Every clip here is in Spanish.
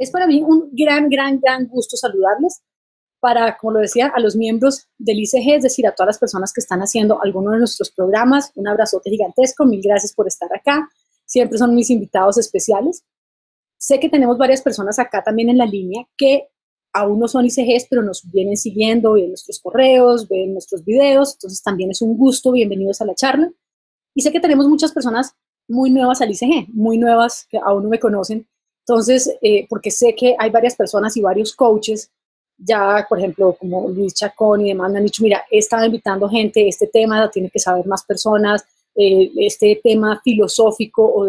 Es para mí un gran gusto saludarles para, como lo decía, a los miembros del ICG, es decir, a todas las personas que están haciendo alguno de nuestros programas. Un abrazote gigantesco, mil gracias por estar acá. Siempre son mis invitados especiales. Sé que tenemos varias personas acá también en la línea que aún no son ICGs, pero nos vienen siguiendo, ven nuestros correos, ven nuestros videos, entonces también es un gusto, bienvenidos a la charla. Y sé que tenemos muchas personas muy nuevas al ICG, muy nuevas que aún no me conocen, entonces, porque sé que hay varias personas y varios coaches, ya, por ejemplo, como Luis Chacón y demás, me han dicho, mira, he estado invitando gente, este tema tiene que saber más personas, este tema filosófico o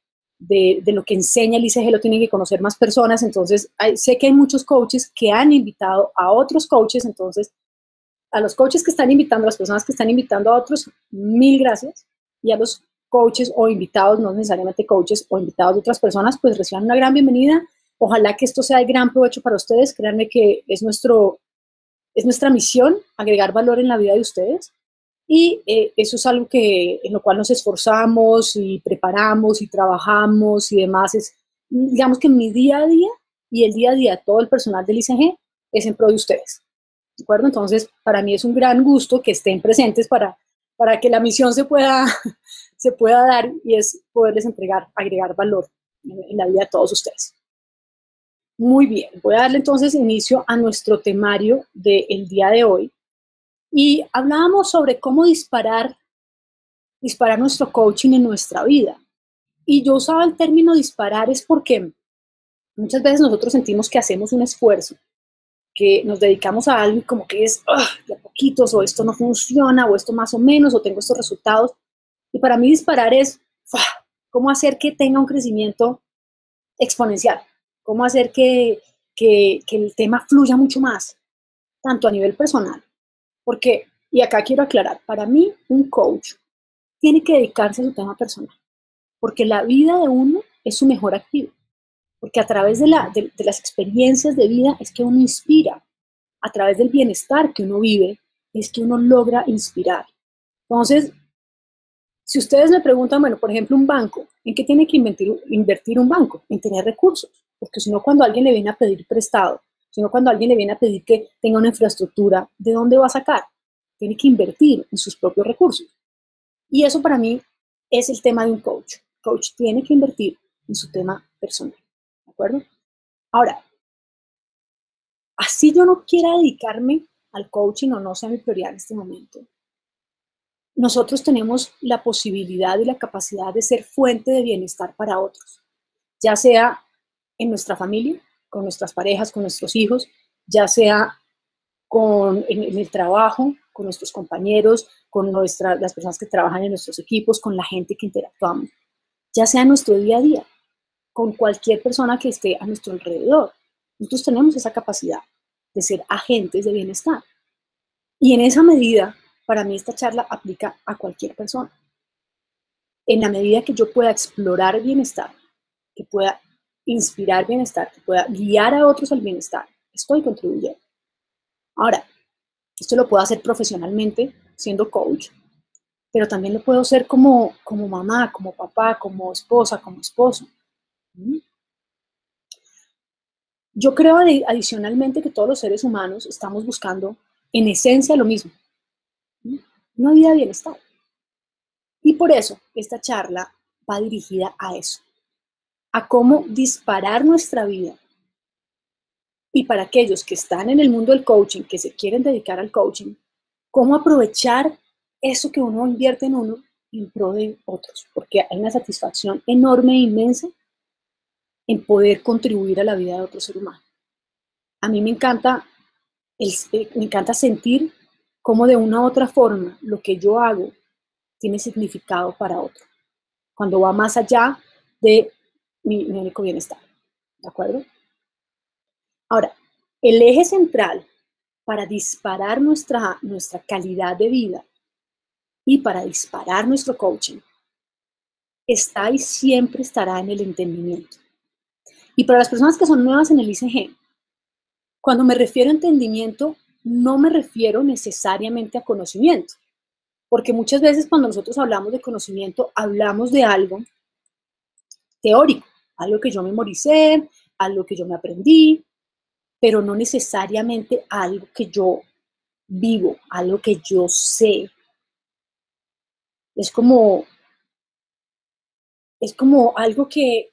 de lo que enseña el ICG lo tienen que conocer más personas, entonces sé que hay muchos coaches que han invitado a otros coaches, entonces a los coaches que están invitando, a las personas que están invitando a otros, mil gracias, y a los coaches o invitados, no necesariamente coaches o invitados de otras personas, pues reciban una gran bienvenida. Ojalá que esto sea de gran provecho para ustedes, créanme que es nuestra misión agregar valor en la vida de ustedes. Y eso es algo en lo cual nos esforzamos y preparamos y trabajamos y demás. Digamos que mi día a día y el día a día de todo el personal del ICG es en pro de ustedes. ¿De acuerdo? Entonces, para mí es un gran gusto que estén presentes para que la misión se pueda dar y es poderles agregar valor en la vida de todos ustedes. Muy bien, voy a darle entonces inicio a nuestro temario del día de hoy. Y hablábamos sobre cómo disparar nuestro coaching en nuestra vida. Y yo usaba el término disparar es porque muchas veces nosotros sentimos que hacemos un esfuerzo, que nos dedicamos a algo y como que es de a poquitos, o esto no funciona, o esto más o menos, o tengo estos resultados. Y para mí disparar es cómo hacer que tenga un crecimiento exponencial, cómo hacer que el tema fluya mucho más, tanto a nivel personal. Porque, y acá quiero aclarar, para mí un coach tiene que dedicarse a su tema personal, porque la vida de uno es su mejor activo, porque a través de las experiencias de vida es que uno inspira, a través del bienestar que uno vive es que uno logra inspirar. Entonces, si ustedes me preguntan, bueno, por ejemplo, un banco, ¿en qué tiene que invertir un banco? En tener recursos, porque si no, cuando alguien le viene a pedir prestado, si no, cuando alguien le viene a pedir que tenga una infraestructura, ¿de dónde va a sacar? Tiene que invertir en sus propios recursos. Y eso para mí es el tema de un coach. El coach tiene que invertir en su tema personal, ¿de acuerdo? Ahora, así yo no quiera dedicarme al coaching o no sea mi prioridad en este momento, nosotros tenemos la posibilidad y la capacidad de ser fuente de bienestar para otros, ya sea en nuestra familia, con nuestras parejas, con nuestros hijos, ya sea en el trabajo, con nuestros compañeros, con las personas que trabajan en nuestros equipos, con la gente que interactuamos, ya sea en nuestro día a día, con cualquier persona que esté a nuestro alrededor. Nosotros tenemos esa capacidad de ser agentes de bienestar. Y en esa medida, para mí esta charla aplica a cualquier persona. En la medida que yo pueda explorar bienestar, que pueda inspirar bienestar, que pueda guiar a otros al bienestar, estoy contribuyendo. Ahora, esto lo puedo hacer profesionalmente, siendo coach, pero también lo puedo hacer como mamá, como papá, como esposa, como esposo. Yo creo adicionalmente que todos los seres humanos estamos buscando en esencia lo mismo, una vida de bienestar. Y por eso esta charla va dirigida a eso, a cómo disparar nuestra vida. Y para aquellos que están en el mundo del coaching, que se quieren dedicar al coaching, cómo aprovechar eso que uno invierte en uno en pro de otros, porque hay una satisfacción enorme e inmensa en poder contribuir a la vida de otro ser humano. A mí me encanta sentir cómo de una u otra forma lo que yo hago tiene significado para otro, cuando va más allá de mi único bienestar, ¿de acuerdo? Ahora, el eje central para disparar nuestra calidad de vida y para disparar nuestro coaching está y siempre estará en el entendimiento. Y para las personas que son nuevas en el ICG, cuando me refiero a entendimiento, no me refiero necesariamente a conocimiento, porque muchas veces cuando nosotros hablamos de conocimiento, hablamos de algo teórico, algo que yo memoricé, algo que yo me aprendí, pero no necesariamente algo que yo vivo, algo que yo sé. Es como algo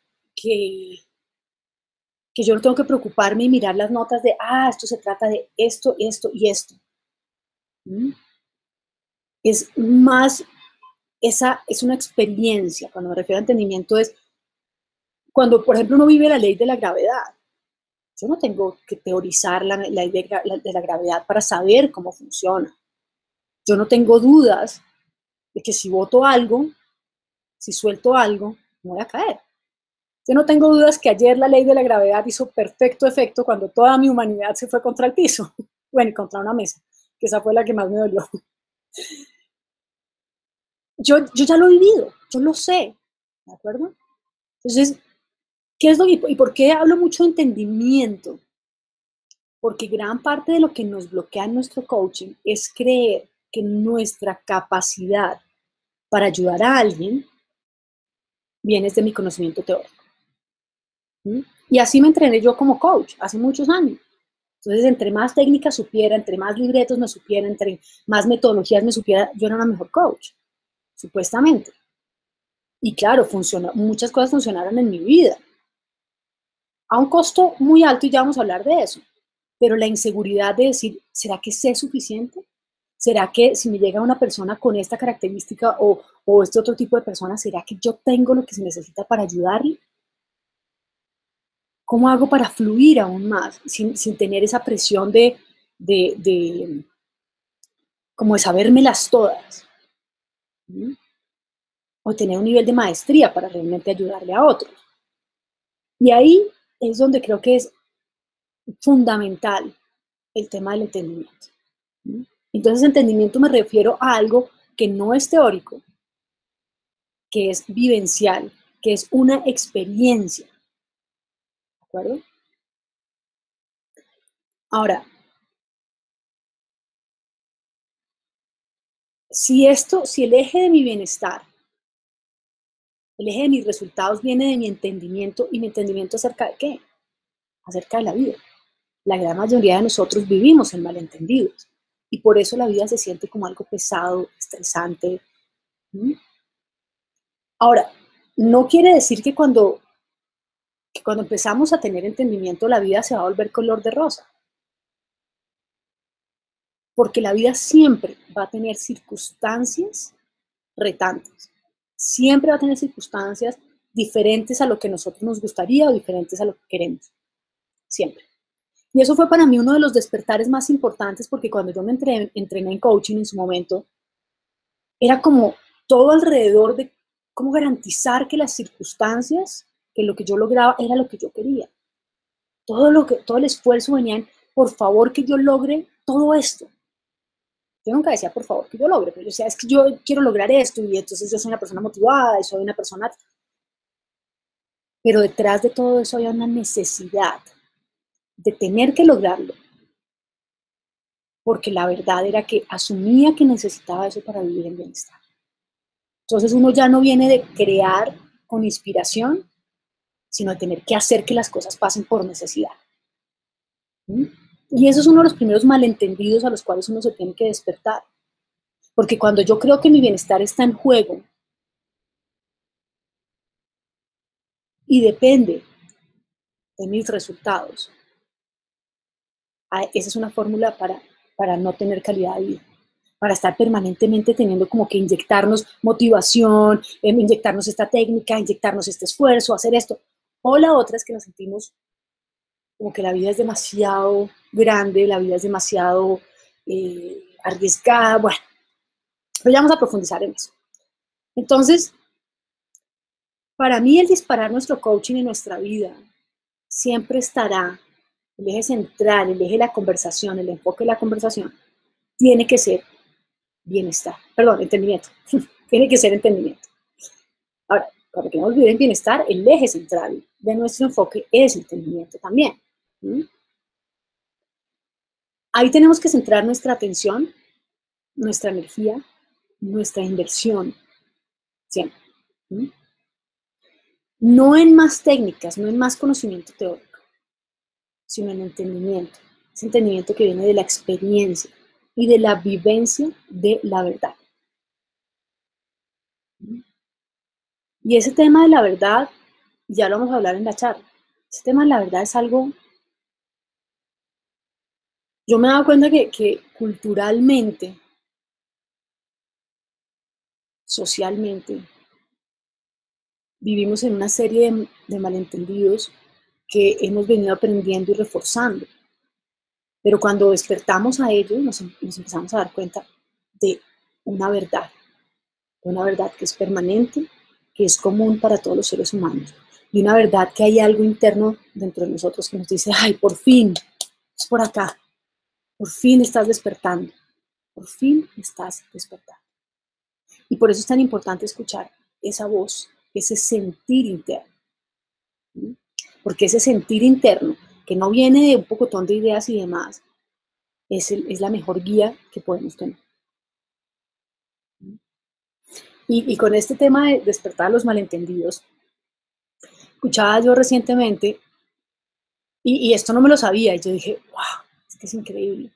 que yo no tengo que preocuparme y mirar las notas de, esto se trata de esto, esto y esto. ¿Mm? Es más, esa es una experiencia. Cuando me refiero a entendimiento es cuando, por ejemplo, uno vive la ley de la gravedad. Yo no tengo que teorizar la ley de la gravedad para saber cómo funciona. Yo no tengo dudas de que si voto algo, si suelto algo, me voy a caer. Yo no tengo dudas que ayer la ley de la gravedad hizo perfecto efecto cuando toda mi humanidad se fue contra el piso. Bueno, y contra una mesa, que esa fue la que más me dolió. Yo ya lo he vivido, yo lo sé, ¿de acuerdo? Entonces, ¿qué es lo que, y por qué hablo mucho de entendimiento? Porque gran parte de lo que nos bloquea en nuestro coaching es creer que nuestra capacidad para ayudar a alguien viene de mi conocimiento teórico. ¿Mm? Y así me entrené yo como coach hace muchos años. Entonces, entre más técnicas supiera, entre más libretos me supiera, entre más metodologías me supiera, yo era una mejor coach, supuestamente. Y claro, muchas cosas funcionaron en mi vida, a un costo muy alto, y ya vamos a hablar de eso. Pero la inseguridad de decir, ¿será que sé suficiente? ¿Será que si me llega una persona con esta característica o este otro tipo de persona, ¿será que yo tengo lo que se necesita para ayudarle? ¿Cómo hago para fluir aún más sin tener esa presión de como de sabérmelas todas? ¿Mm? O tener un nivel de maestría para realmente ayudarle a otros. Y ahí es donde creo que es fundamental el tema del entendimiento. ¿Mm? Entonces, entendimiento me refiero a algo que no es teórico, que es vivencial, que es una experiencia. ¿De acuerdo? Ahora, si el eje de mi bienestar, el eje de mis resultados viene de mi entendimiento, ¿y mi entendimiento acerca de qué? Acerca de la vida. La gran mayoría de nosotros vivimos en malentendidos y por eso la vida se siente como algo pesado, estresante. ¿Mm? Ahora, no quiere decir que cuando empezamos a tener entendimiento la vida se va a volver color de rosa, porque la vida siempre va a tener circunstancias retantes, siempre va a tener circunstancias diferentes a lo que nosotros nos gustaría o diferentes a lo que queremos, siempre. Y eso fue para mí uno de los despertares más importantes, porque cuando yo me entrené en coaching en su momento, era como todo alrededor de cómo garantizar que las circunstancias, que lo que yo lograba era lo que yo quería. Todo el esfuerzo venía en, por favor, que yo logre todo esto. Yo nunca decía, por favor, que yo logre, pero yo decía, es que yo quiero lograr esto, y entonces yo soy una persona motivada, y soy una persona... Pero detrás de todo eso había una necesidad de tener que lograrlo, porque la verdad era que asumía que necesitaba eso para vivir en bienestar. Entonces uno ya no viene de crear con inspiración, sino de tener que hacer que las cosas pasen por necesidad. ¿Mm? Y eso es uno de los primeros malentendidos a los cuales uno se tiene que despertar. Porque cuando yo creo que mi bienestar está en juego y depende de mis resultados, esa es una fórmula para no tener calidad de vida, para estar permanentemente teniendo como que inyectarnos motivación, inyectarnos esta técnica, inyectarnos este esfuerzo, hacer esto. O la otra es que nos sentimos como que la vida es demasiado grande, la vida es demasiado arriesgada, bueno, pero ya vamos a profundizar en eso. Entonces, para mí el disparar nuestro coaching en nuestra vida siempre estará, el eje central, el eje de la conversación, el enfoque de la conversación, tiene que ser bienestar, perdón, entendimiento, tiene que ser entendimiento. Ahora, cuando queremos vivir en bienestar, el eje central de nuestro enfoque es entendimiento también. ¿Mm? Ahí tenemos que centrar nuestra atención, nuestra energía, nuestra inversión, siempre. ¿Mm? No en más técnicas, no en más conocimiento teórico, sino en entendimiento. Ese entendimiento que viene de la experiencia y de la vivencia de la verdad. Y ese tema de la verdad, ya lo vamos a hablar en la charla. Ese tema de la verdad es algo. Yo me he dado cuenta que culturalmente, socialmente, vivimos en una serie de malentendidos que hemos venido aprendiendo y reforzando. Pero cuando despertamos a ellos, nos empezamos a dar cuenta de una verdad que es permanente, que es común para todos los seres humanos, y una verdad que hay algo interno dentro de nosotros que nos dice, ay, por fin, es por acá, por fin estás despertando, por fin estás despertando. Y por eso es tan importante escuchar esa voz, ese sentir interno. ¿Sí? Porque ese sentir interno, que no viene de un pocotón de ideas y demás, es la mejor guía que podemos tener. Y con este tema de despertar los malentendidos, escuchaba yo recientemente, y esto no me lo sabía, y yo dije, wow, es que es increíble.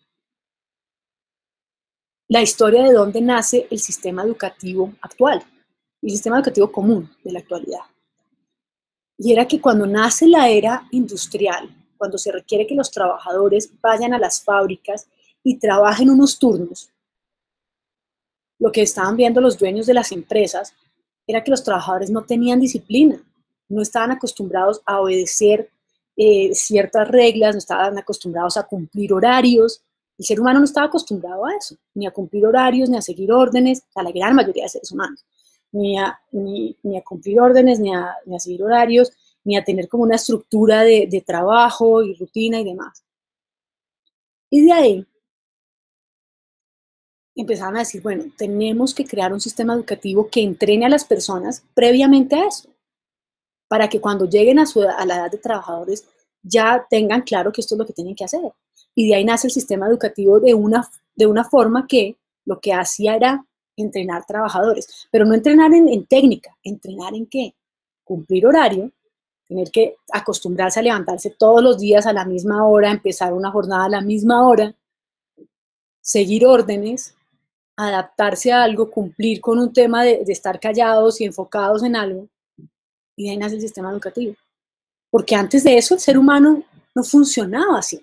La historia de dónde nace el sistema educativo actual, el sistema educativo común de la actualidad. Y era que cuando nace la era industrial, cuando se requiere que los trabajadores vayan a las fábricas y trabajen unos turnos, lo que estaban viendo los dueños de las empresas era que los trabajadores no tenían disciplina, no estaban acostumbrados a obedecer ciertas reglas, no estaban acostumbrados a cumplir horarios. El ser humano no estaba acostumbrado a eso, ni a cumplir horarios, ni a seguir órdenes, a la gran mayoría de seres humanos, ni a cumplir órdenes, ni a seguir horarios, ni a tener como una estructura de trabajo y rutina y demás. Y de ahí empezaron a decir, bueno, tenemos que crear un sistema educativo que entrene a las personas previamente a eso, para que cuando lleguen a la edad de trabajadores ya tengan claro que esto es lo que tienen que hacer. Y de ahí nace el sistema educativo de una forma que lo que hacía era entrenar trabajadores, pero no entrenar en técnica, entrenar en qué, cumplir horario, tener que acostumbrarse a levantarse todos los días a la misma hora, empezar una jornada a la misma hora, seguir órdenes, adaptarse a algo, cumplir con un tema de estar callados y enfocados en algo, y de ahí nace el sistema educativo. Porque antes de eso el ser humano no funcionaba así.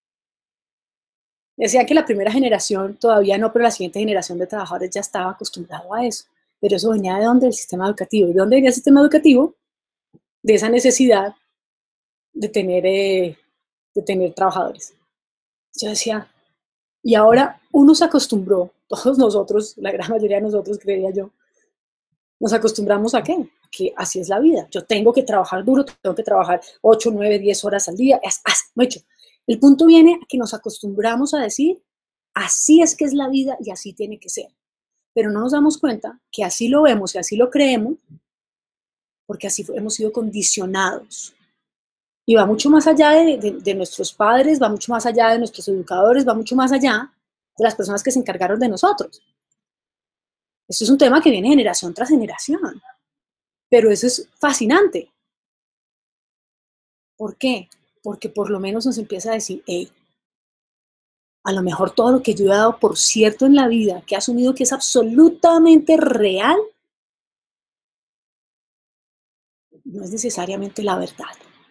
Decían que la primera generación todavía no, pero la siguiente generación de trabajadores ya estaba acostumbrado a eso. Pero eso venía de dónde? Del sistema educativo. ¿De dónde venía el sistema educativo? De esa necesidad de tener trabajadores. Yo decía, y ahora uno se acostumbró, todos nosotros, la gran mayoría de nosotros, creía yo, nos acostumbramos a qué? Que así es la vida. Yo tengo que trabajar duro, tengo que trabajar 8, 9, 10 horas al día. Mucho. El punto viene a que nos acostumbramos a decir, así es que es la vida y así tiene que ser. Pero no nos damos cuenta que así lo vemos y así lo creemos, porque así hemos sido condicionados. Y va mucho más allá de nuestros padres, va mucho más allá de nuestros educadores, va mucho más allá de las personas que se encargaron de nosotros. Esto es un tema que viene generación tras generación. Pero eso es fascinante. ¿Por qué? Porque por lo menos nos empieza a decir, hey, a lo mejor todo lo que yo he dado por cierto en la vida, que he asumido que es absolutamente real, no es necesariamente la verdad.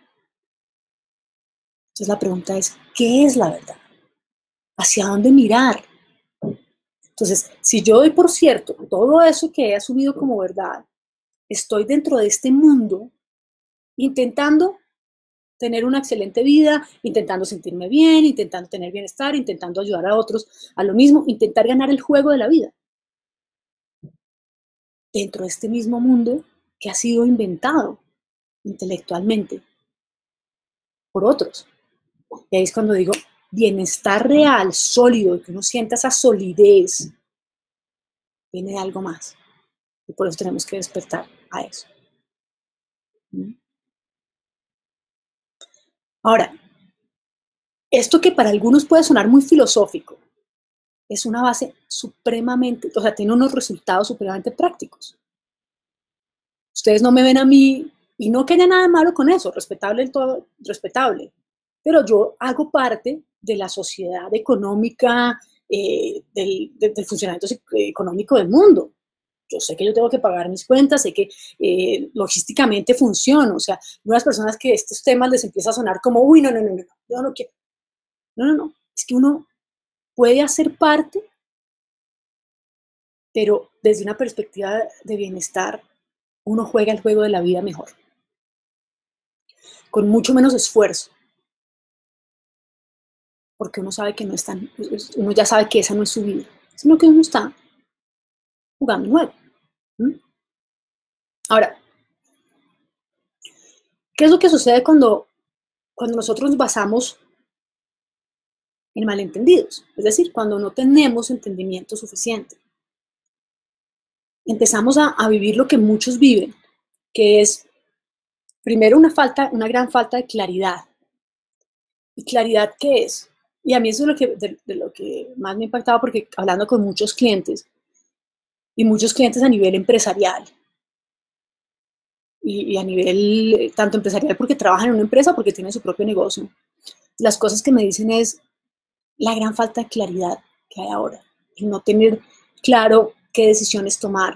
Entonces la pregunta es, ¿qué es la verdad? ¿Hacia dónde mirar? Entonces, si yo doy por cierto todo eso que he asumido como verdad, estoy dentro de este mundo intentando tener una excelente vida, intentando sentirme bien, intentando tener bienestar, intentando ayudar a otros a lo mismo, intentar ganar el juego de la vida. Dentro de este mismo mundo que ha sido inventado intelectualmente por otros. Y ahí es cuando digo, bienestar real, sólido, que uno sienta esa solidez, viene de algo más. Y por eso tenemos que despertar a eso. Ahora, esto que para algunos puede sonar muy filosófico, es una base supremamente, o sea, tiene unos resultados supremamente prácticos. Ustedes no me ven a mí, y no que haya nada malo con eso, respetable, todo respetable. pero yo hago parte de la sociedad económica, del funcionamiento económico del mundo. Yo sé que yo tengo que pagar mis cuentas, sé que logísticamente funciona. O sea, unas personas que estos temas les empieza a sonar como, uy, no, no, no, no, yo no quiero. No, no, no. Es que uno puede hacer parte, pero desde una perspectiva de bienestar, uno juega el juego de la vida mejor, con mucho menos esfuerzo, porque uno sabe que no es tan, uno ya sabe que esa no es su vida, sino que uno está jugando un juego. ¿Mm? Ahora, ¿qué es lo que sucede cuando nosotros nos basamos en malentendidos? Es decir, cuando no tenemos entendimiento suficiente. Empezamos a vivir lo que muchos viven, que es, primero, una gran falta de claridad. ¿Y claridad qué es? Y a mí eso es de lo que más me ha impactado, porque hablando con muchos clientes, y muchos clientes a nivel empresarial, y a nivel tanto empresarial porque trabajan en una empresa, porque tienen su propio negocio, las cosas que me dicen es la gran falta de claridad que hay ahora, y no tener claro qué decisiones tomar,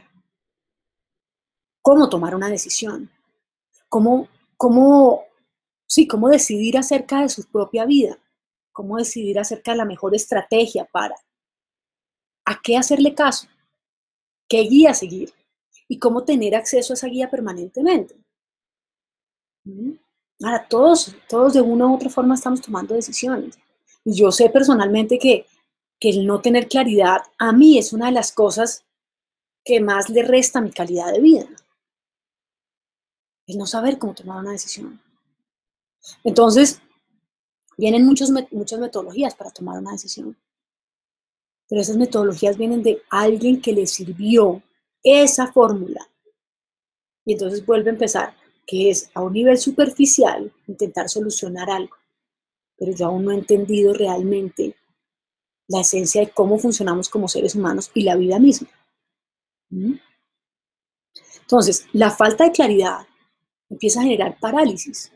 cómo tomar una decisión, cómo, cómo, sí, cómo decidir acerca de su propia vida, cómo decidir acerca de la mejor estrategia para, a qué hacerle caso, qué guía seguir y cómo tener acceso a esa guía permanentemente. Ahora, todos de una u otra forma estamos tomando decisiones. Y yo sé personalmente que el no tener claridad a mí es una de las cosas que más le resta a mi calidad de vida. El no saber cómo tomar una decisión. Entonces, vienen muchas metodologías para tomar una decisión. Pero esas metodologías vienen de alguien que le sirvió esa fórmula. Y entonces vuelve a empezar, que es a un nivel superficial intentar solucionar algo. Pero yo aún no he entendido realmente la esencia de cómo funcionamos como seres humanos y la vida misma. Entonces, la falta de claridad empieza a generar parálisis.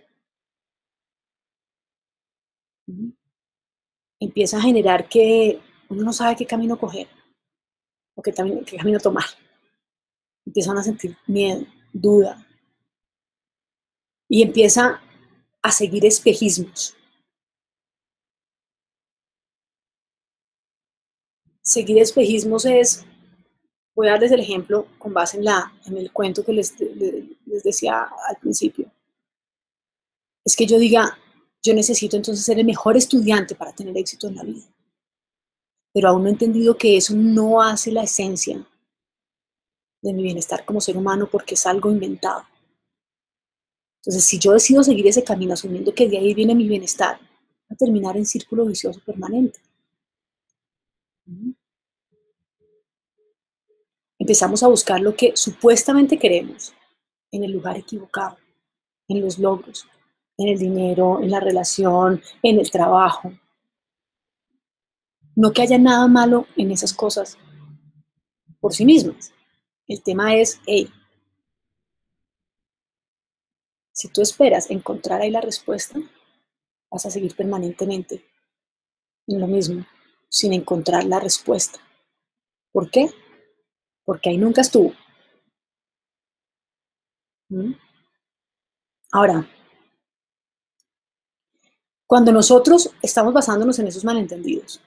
Empieza a generar que uno no sabe qué camino coger o qué camino tomar. Empiezan a sentir miedo, duda, y empieza a seguir espejismos. Seguir espejismos es, voy a darles el ejemplo con base en el cuento que les decía al principio. Es que yo diga, yo necesito entonces ser el mejor estudiante para tener éxito en la vida. Pero aún no he entendido que eso no hace la esencia de mi bienestar como ser humano, porque es algo inventado. Entonces, si yo decido seguir ese camino asumiendo que de ahí viene mi bienestar, va a terminar en círculo vicioso permanente. Empezamos a buscar lo que supuestamente queremos en el lugar equivocado, en los logros, en el dinero, en la relación, en el trabajo. No que haya nada malo en esas cosas por sí mismas. El tema es, hey, si tú esperas encontrar ahí la respuesta, vas a seguir permanentemente en lo mismo, sin encontrar la respuesta. ¿Por qué? Porque ahí nunca estuvo. ¿Mm? Ahora, cuando nosotros estamos basándonos en esos malentendidos,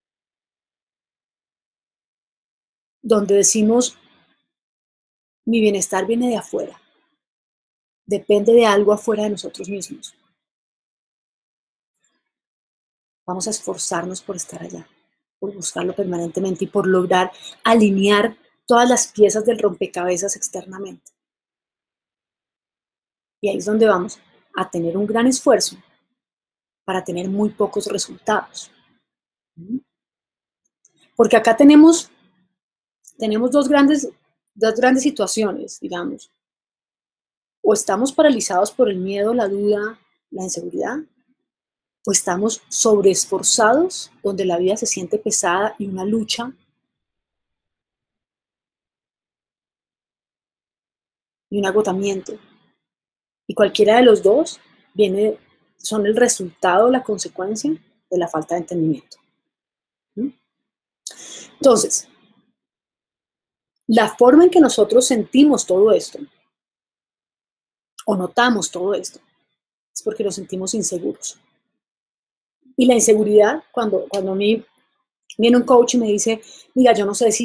donde decimos, mi bienestar viene de afuera, depende de algo afuera de nosotros mismos, vamos a esforzarnos por estar allá, por buscarlo permanentemente y por lograr alinear todas las piezas del rompecabezas externamente. Y ahí es donde vamos a tener un gran esfuerzo para tener muy pocos resultados. Porque acá tenemos dos grandes situaciones, digamos. O estamos paralizados por el miedo, la duda, la inseguridad, o estamos sobreesforzados, donde la vida se siente pesada y una lucha y un agotamiento. Y cualquiera de los dos viene son el resultado, la consecuencia de la falta de entendimiento. Entonces, la forma en que nosotros sentimos todo esto, o notamos todo esto, es porque nos sentimos inseguros. Y la inseguridad, cuando a mí viene un coach y me dice, mira, yo no sé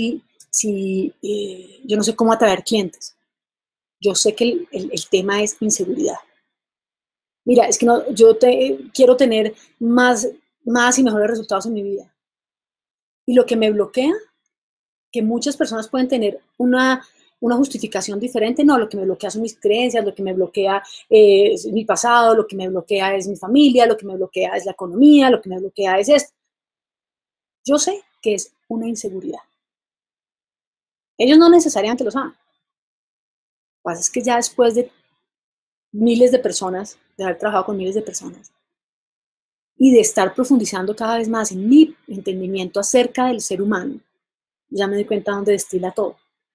yo no sé cómo atraer clientes. Yo sé que el tema es inseguridad. Mira, es que no, quiero tener más y mejores resultados en mi vida. Y lo que me bloquea, que muchas personas pueden tener una justificación diferente, no, lo que me bloquea son mis creencias, lo que me bloquea es mi pasado, lo que me bloquea es mi familia, lo que me bloquea es la economía, lo que me bloquea es esto. Yo sé que es una inseguridad. Ellos no necesariamente lo saben. Lo que pasa es que ya después de miles de personas, de haber trabajado con miles de personas, y de estar profundizando cada vez más en mi entendimiento acerca del ser humano, ya me di cuenta de dónde destila todo.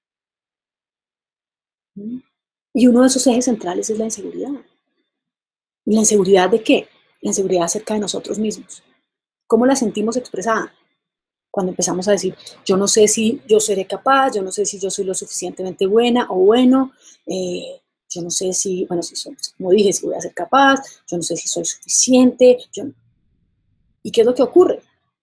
Y uno de esos ejes centrales es la inseguridad. ¿Y la inseguridad de qué? La inseguridad acerca de nosotros mismos. ¿Cómo la sentimos expresada? Cuando empezamos a decir, yo no sé si yo seré capaz, yo no sé si yo soy lo suficientemente buena o bueno, yo no sé si, bueno, si soy, como dije, si voy a ser capaz, yo no sé si soy suficiente. ¿Y qué es lo que ocurre?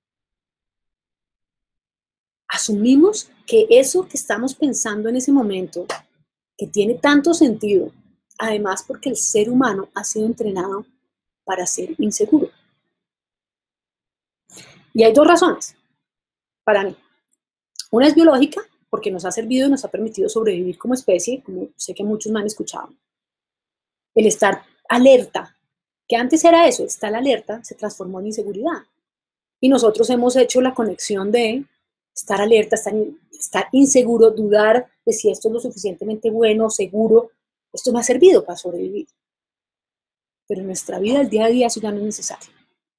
Asumimos que eso que estamos pensando en ese momento, que tiene tanto sentido, además porque el ser humano ha sido entrenado para ser inseguro. Y hay dos razones para mí. Una es biológica, porque nos ha servido y nos ha permitido sobrevivir como especie, como sé que muchos me han escuchado. El estar alerta, que antes era eso, estar alerta, se transformó en inseguridad. Y nosotros hemos hecho la conexión de estar alerta, estar inseguro, dudar de si esto es lo suficientemente bueno, seguro. Esto me ha servido para sobrevivir. Pero en nuestra vida, el día a día, eso ya no es necesario.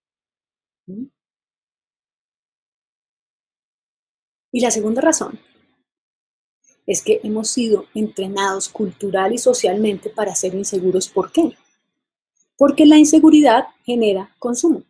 Y la segunda razón es que hemos sido entrenados cultural y socialmente para ser inseguros. ¿Por qué? Porque la inseguridad genera consumo.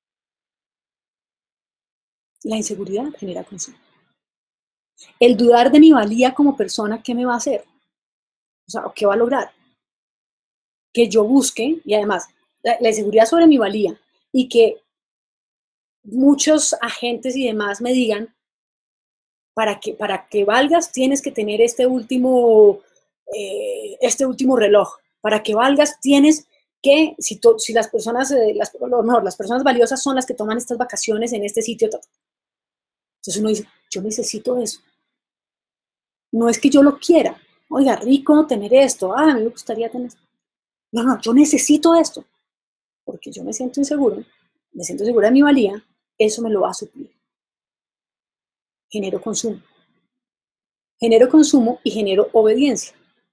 La inseguridad genera consumo. El dudar de mi valía como persona, ¿qué me va a hacer? O sea, ¿qué va a lograr? Que yo busque, y además, la inseguridad sobre mi valía, y que muchos agentes y demás me digan, para que valgas tienes que tener este último reloj. Para que valgas tienes que, si las personas, las personas valiosas son las que toman estas vacaciones en este sitio. Entonces uno dice, yo necesito eso. No es que yo lo quiera. Oiga, rico tener esto. A mí me gustaría tener esto. No, yo necesito esto. Porque yo me siento inseguro, me siento segura de mi valía, eso me lo va a suplir. Genero consumo. Genero consumo y genero obediencia.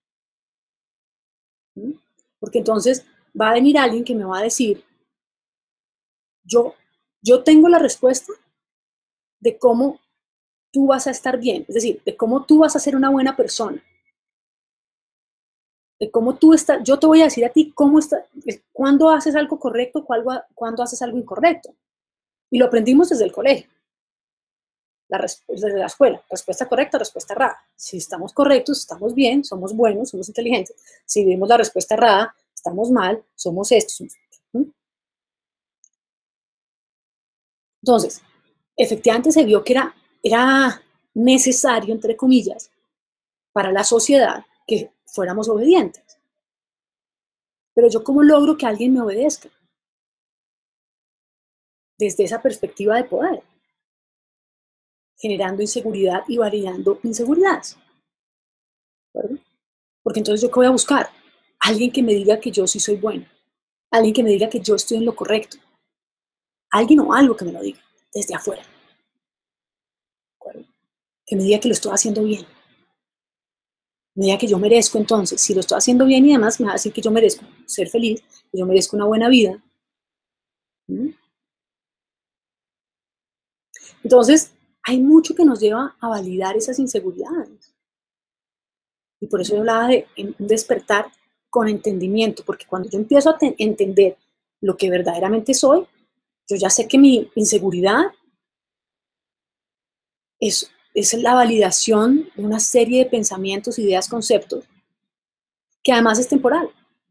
Porque entonces va a venir alguien que me va a decir, yo tengo la respuesta de cómo tú vas a estar bien, es decir, de cómo tú vas a ser una buena persona, de cómo tú estás, yo te voy a decir a ti cómo está, cuándo haces algo correcto, cuándo haces algo incorrecto. Y lo aprendimos desde el colegio, desde la escuela, respuesta correcta, respuesta errada. Si estamos correctos, estamos bien, somos buenos, somos inteligentes. Si vimos la respuesta errada, estamos mal, somos estos. Entonces, efectivamente se vio que era necesario, entre comillas, para la sociedad que fuéramos obedientes. Pero yo, ¿cómo logro que alguien me obedezca? Desde esa perspectiva de poder, generando inseguridad y validando inseguridades. ¿Verdad? Porque entonces, ¿yo qué voy a buscar? Alguien que me diga que yo sí soy bueno. Alguien que me diga que yo estoy en lo correcto. Alguien o algo que me lo diga desde afuera. ¿Verdad? Que me diga que lo estoy haciendo bien. Me diga que yo merezco entonces, si lo estoy haciendo bien y demás, me va a decir que yo merezco ser feliz, que yo merezco una buena vida. Entonces, hay mucho que nos lleva a validar esas inseguridades. Y por eso yo hablaba de un despertar con entendimiento, porque cuando yo empiezo a entender lo que verdaderamente soy, yo ya sé que mi inseguridad es la validación de una serie de pensamientos, ideas, conceptos, que además es temporal.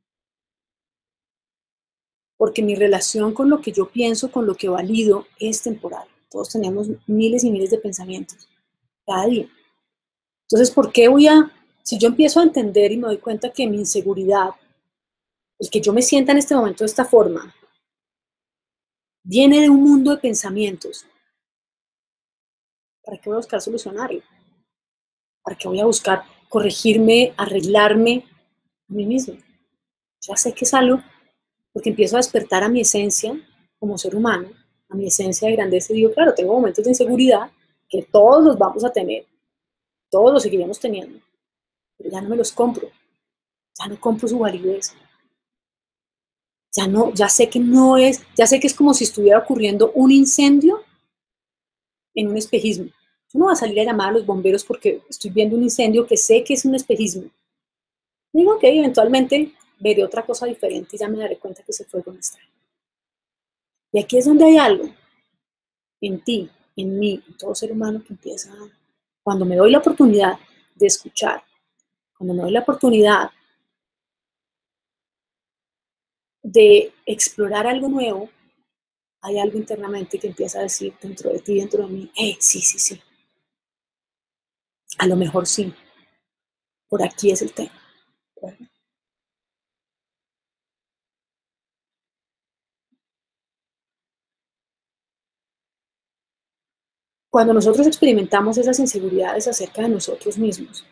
Porque mi relación con lo que yo pienso, con lo que valido, es temporal. Todos tenemos miles y miles de pensamientos cada día. Entonces, ¿por qué si yo empiezo a entender y me doy cuenta que mi inseguridad, el que yo me sienta en este momento de esta forma, viene de un mundo de pensamientos, ¿para qué voy a buscar solucionarlo? ¿Para qué voy a buscar corregirme, arreglarme a mí mismo? Ya sé que es algo porque empiezo a despertar a mi esencia como ser humano, a mi esencia de grandeza y digo, claro, tengo momentos de inseguridad que todos los vamos a tener, todos los seguiremos teniendo, pero ya no me los compro, ya no compro su validez, ya no, ya sé que no es, ya sé que es como si estuviera ocurriendo un incendio en un espejismo. Yo no voy a salir a llamar a los bomberos porque estoy viendo un incendio que sé que es un espejismo. Digo, ok, eventualmente veré otra cosa diferente y ya me daré cuenta que ese fuego no está. Y aquí es donde hay algo en ti, en mí, en todo ser humano que empieza, cuando me doy la oportunidad de escuchar, cuando me doy la oportunidad de explorar algo nuevo, hay algo internamente que empieza a decir dentro de ti, dentro de mí, hey, sí, sí, sí, a lo mejor sí, por aquí es el tema. ¿Verdad? Cuando nosotros experimentamos esas inseguridades acerca de nosotros mismos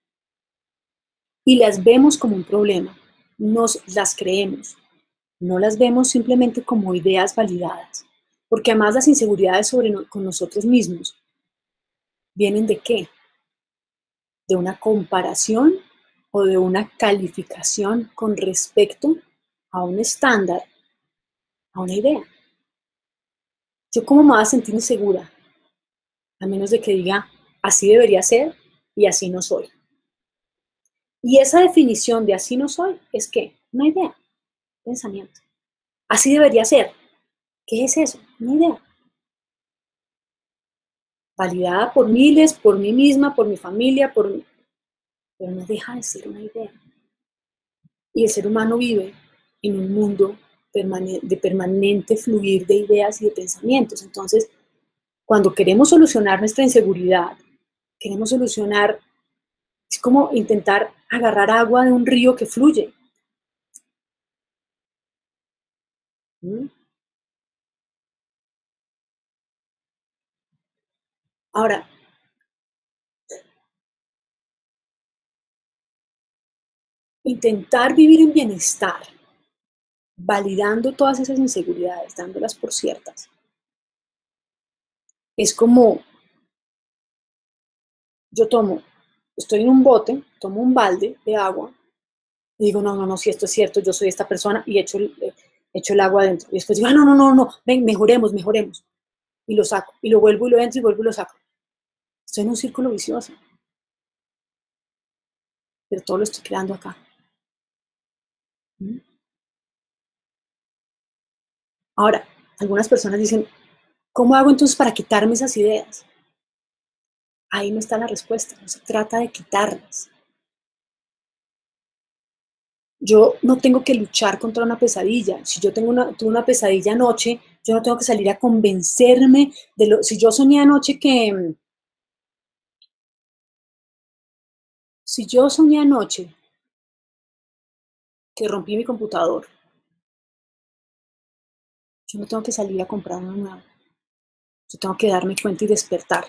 y las vemos como un problema, nos las creemos, no las vemos simplemente como ideas validadas, porque además las inseguridades con nosotros mismos vienen de qué? De una comparación o de una calificación con respecto a un estándar, a una idea. Yo cómo me voy a sentir insegura, a menos de que diga, así debería ser y así no soy. Y esa definición de así no soy es ¿qué? Una idea, pensamiento. Así debería ser. ¿Qué es eso? Una idea. Validada por miles, por mí misma, por mi familia, pero no deja de ser una idea. Y el ser humano vive en un mundo de permanente fluir de ideas y de pensamientos. Entonces, cuando queremos solucionar nuestra inseguridad, queremos solucionar, es como intentar agarrar agua de un río que fluye. ¿Mm? Ahora, intentar vivir en bienestar, validando todas esas inseguridades, dándolas por ciertas, es como yo estoy en un bote, tomo un balde de agua, y digo, no, no, no, si esto es cierto, yo soy esta persona, y echo el agua adentro. Y después digo, no, no, no, no, ven, mejoremos, mejoremos. Y lo saco, y lo vuelvo y lo entro y vuelvo y lo saco. Estoy en un círculo vicioso, pero todo lo estoy creando acá. ¿Mm? Ahora, algunas personas dicen, ¿cómo hago entonces para quitarme esas ideas? Ahí no está la respuesta, no se trata de quitarlas. Yo no tengo que luchar contra una pesadilla. Si yo tuve una pesadilla anoche, yo no tengo que salir a convencerme de lo. Si yo soñé anoche si yo soñé anoche que rompí mi computador, yo no tengo que salir a comprar uno nuevo. Yo tengo que darme cuenta y despertar.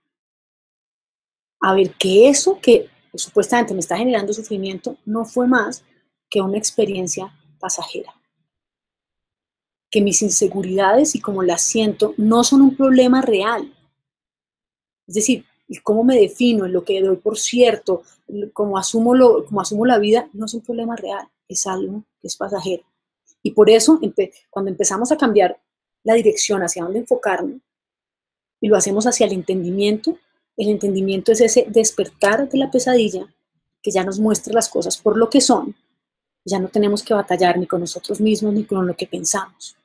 A ver que eso que supuestamente me está generando sufrimiento no fue más que una experiencia pasajera. Que mis inseguridades y como las siento no son un problema real. Es decir, cómo me defino, en lo que doy por cierto, cómo asumo la vida, no es un problema real, es algo que es pasajero. Y por eso, cuando empezamos a cambiar la dirección hacia dónde enfocarnos y lo hacemos hacia el entendimiento es ese despertar de la pesadilla que ya nos muestra las cosas por lo que son Ya no tenemos que batallar ni con nosotros mismos ni con lo que pensamos.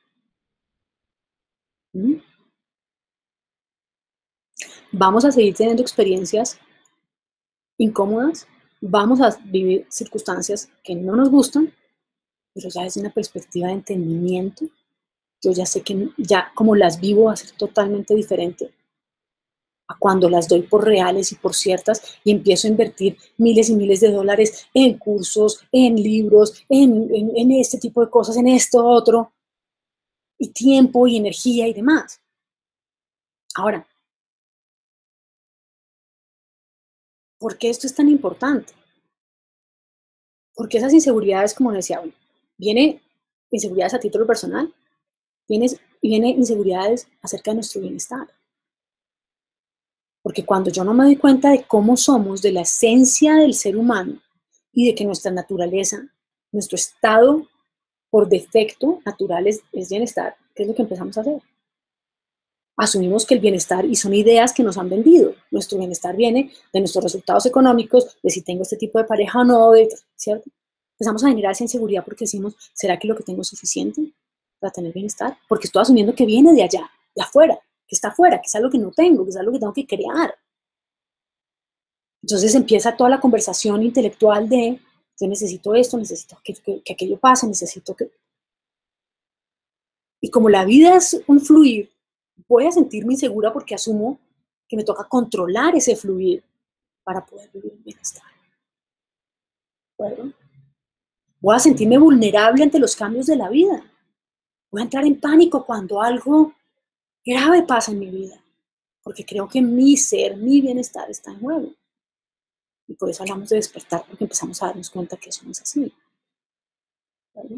¿Mm? Vamos a seguir teniendo experiencias incómodas, vamos a vivir circunstancias que no nos gustan, pero ya desde una perspectiva de entendimiento, yo ya sé que ya como las vivo va a ser totalmente diferente a cuando las doy por reales y por ciertas y empiezo a invertir miles y miles de dólares en cursos, en libros, en este tipo de cosas, en esto, otro, y tiempo y energía y demás. Ahora, ¿por qué esto es tan importante? Porque esas inseguridades, como decía, bueno, viene inseguridades a título personal, viene inseguridades acerca de nuestro bienestar. Porque cuando yo no me doy cuenta de cómo somos, de la esencia del ser humano y de que nuestra naturaleza, nuestro estado por defecto natural es bienestar, ¿qué es lo que empezamos a hacer? Asumimos que el bienestar, y son ideas que nos han vendido, nuestro bienestar viene de nuestros resultados económicos, de si tengo este tipo de pareja o no, ¿cierto? Empezamos a generar esa inseguridad porque decimos, ¿será que lo que tengo es suficiente para tener bienestar? Porque estoy asumiendo que viene de allá, de afuera, que está afuera, que es algo que no tengo, que es algo que tengo que crear. Entonces empieza toda la conversación intelectual de, yo necesito esto, necesito que aquello pase, necesito que... Y como la vida es un fluir, voy a sentirme insegura porque asumo que me toca controlar ese fluir para poder vivir en bienestar. ¿Verdad? Voy a sentirme vulnerable ante los cambios de la vida. Voy a entrar en pánico cuando algo grave pasa en mi vida, porque creo que mi ser, mi bienestar está en juego. Y por eso hablamos de despertar, porque empezamos a darnos cuenta que eso no es así. ¿Verdad?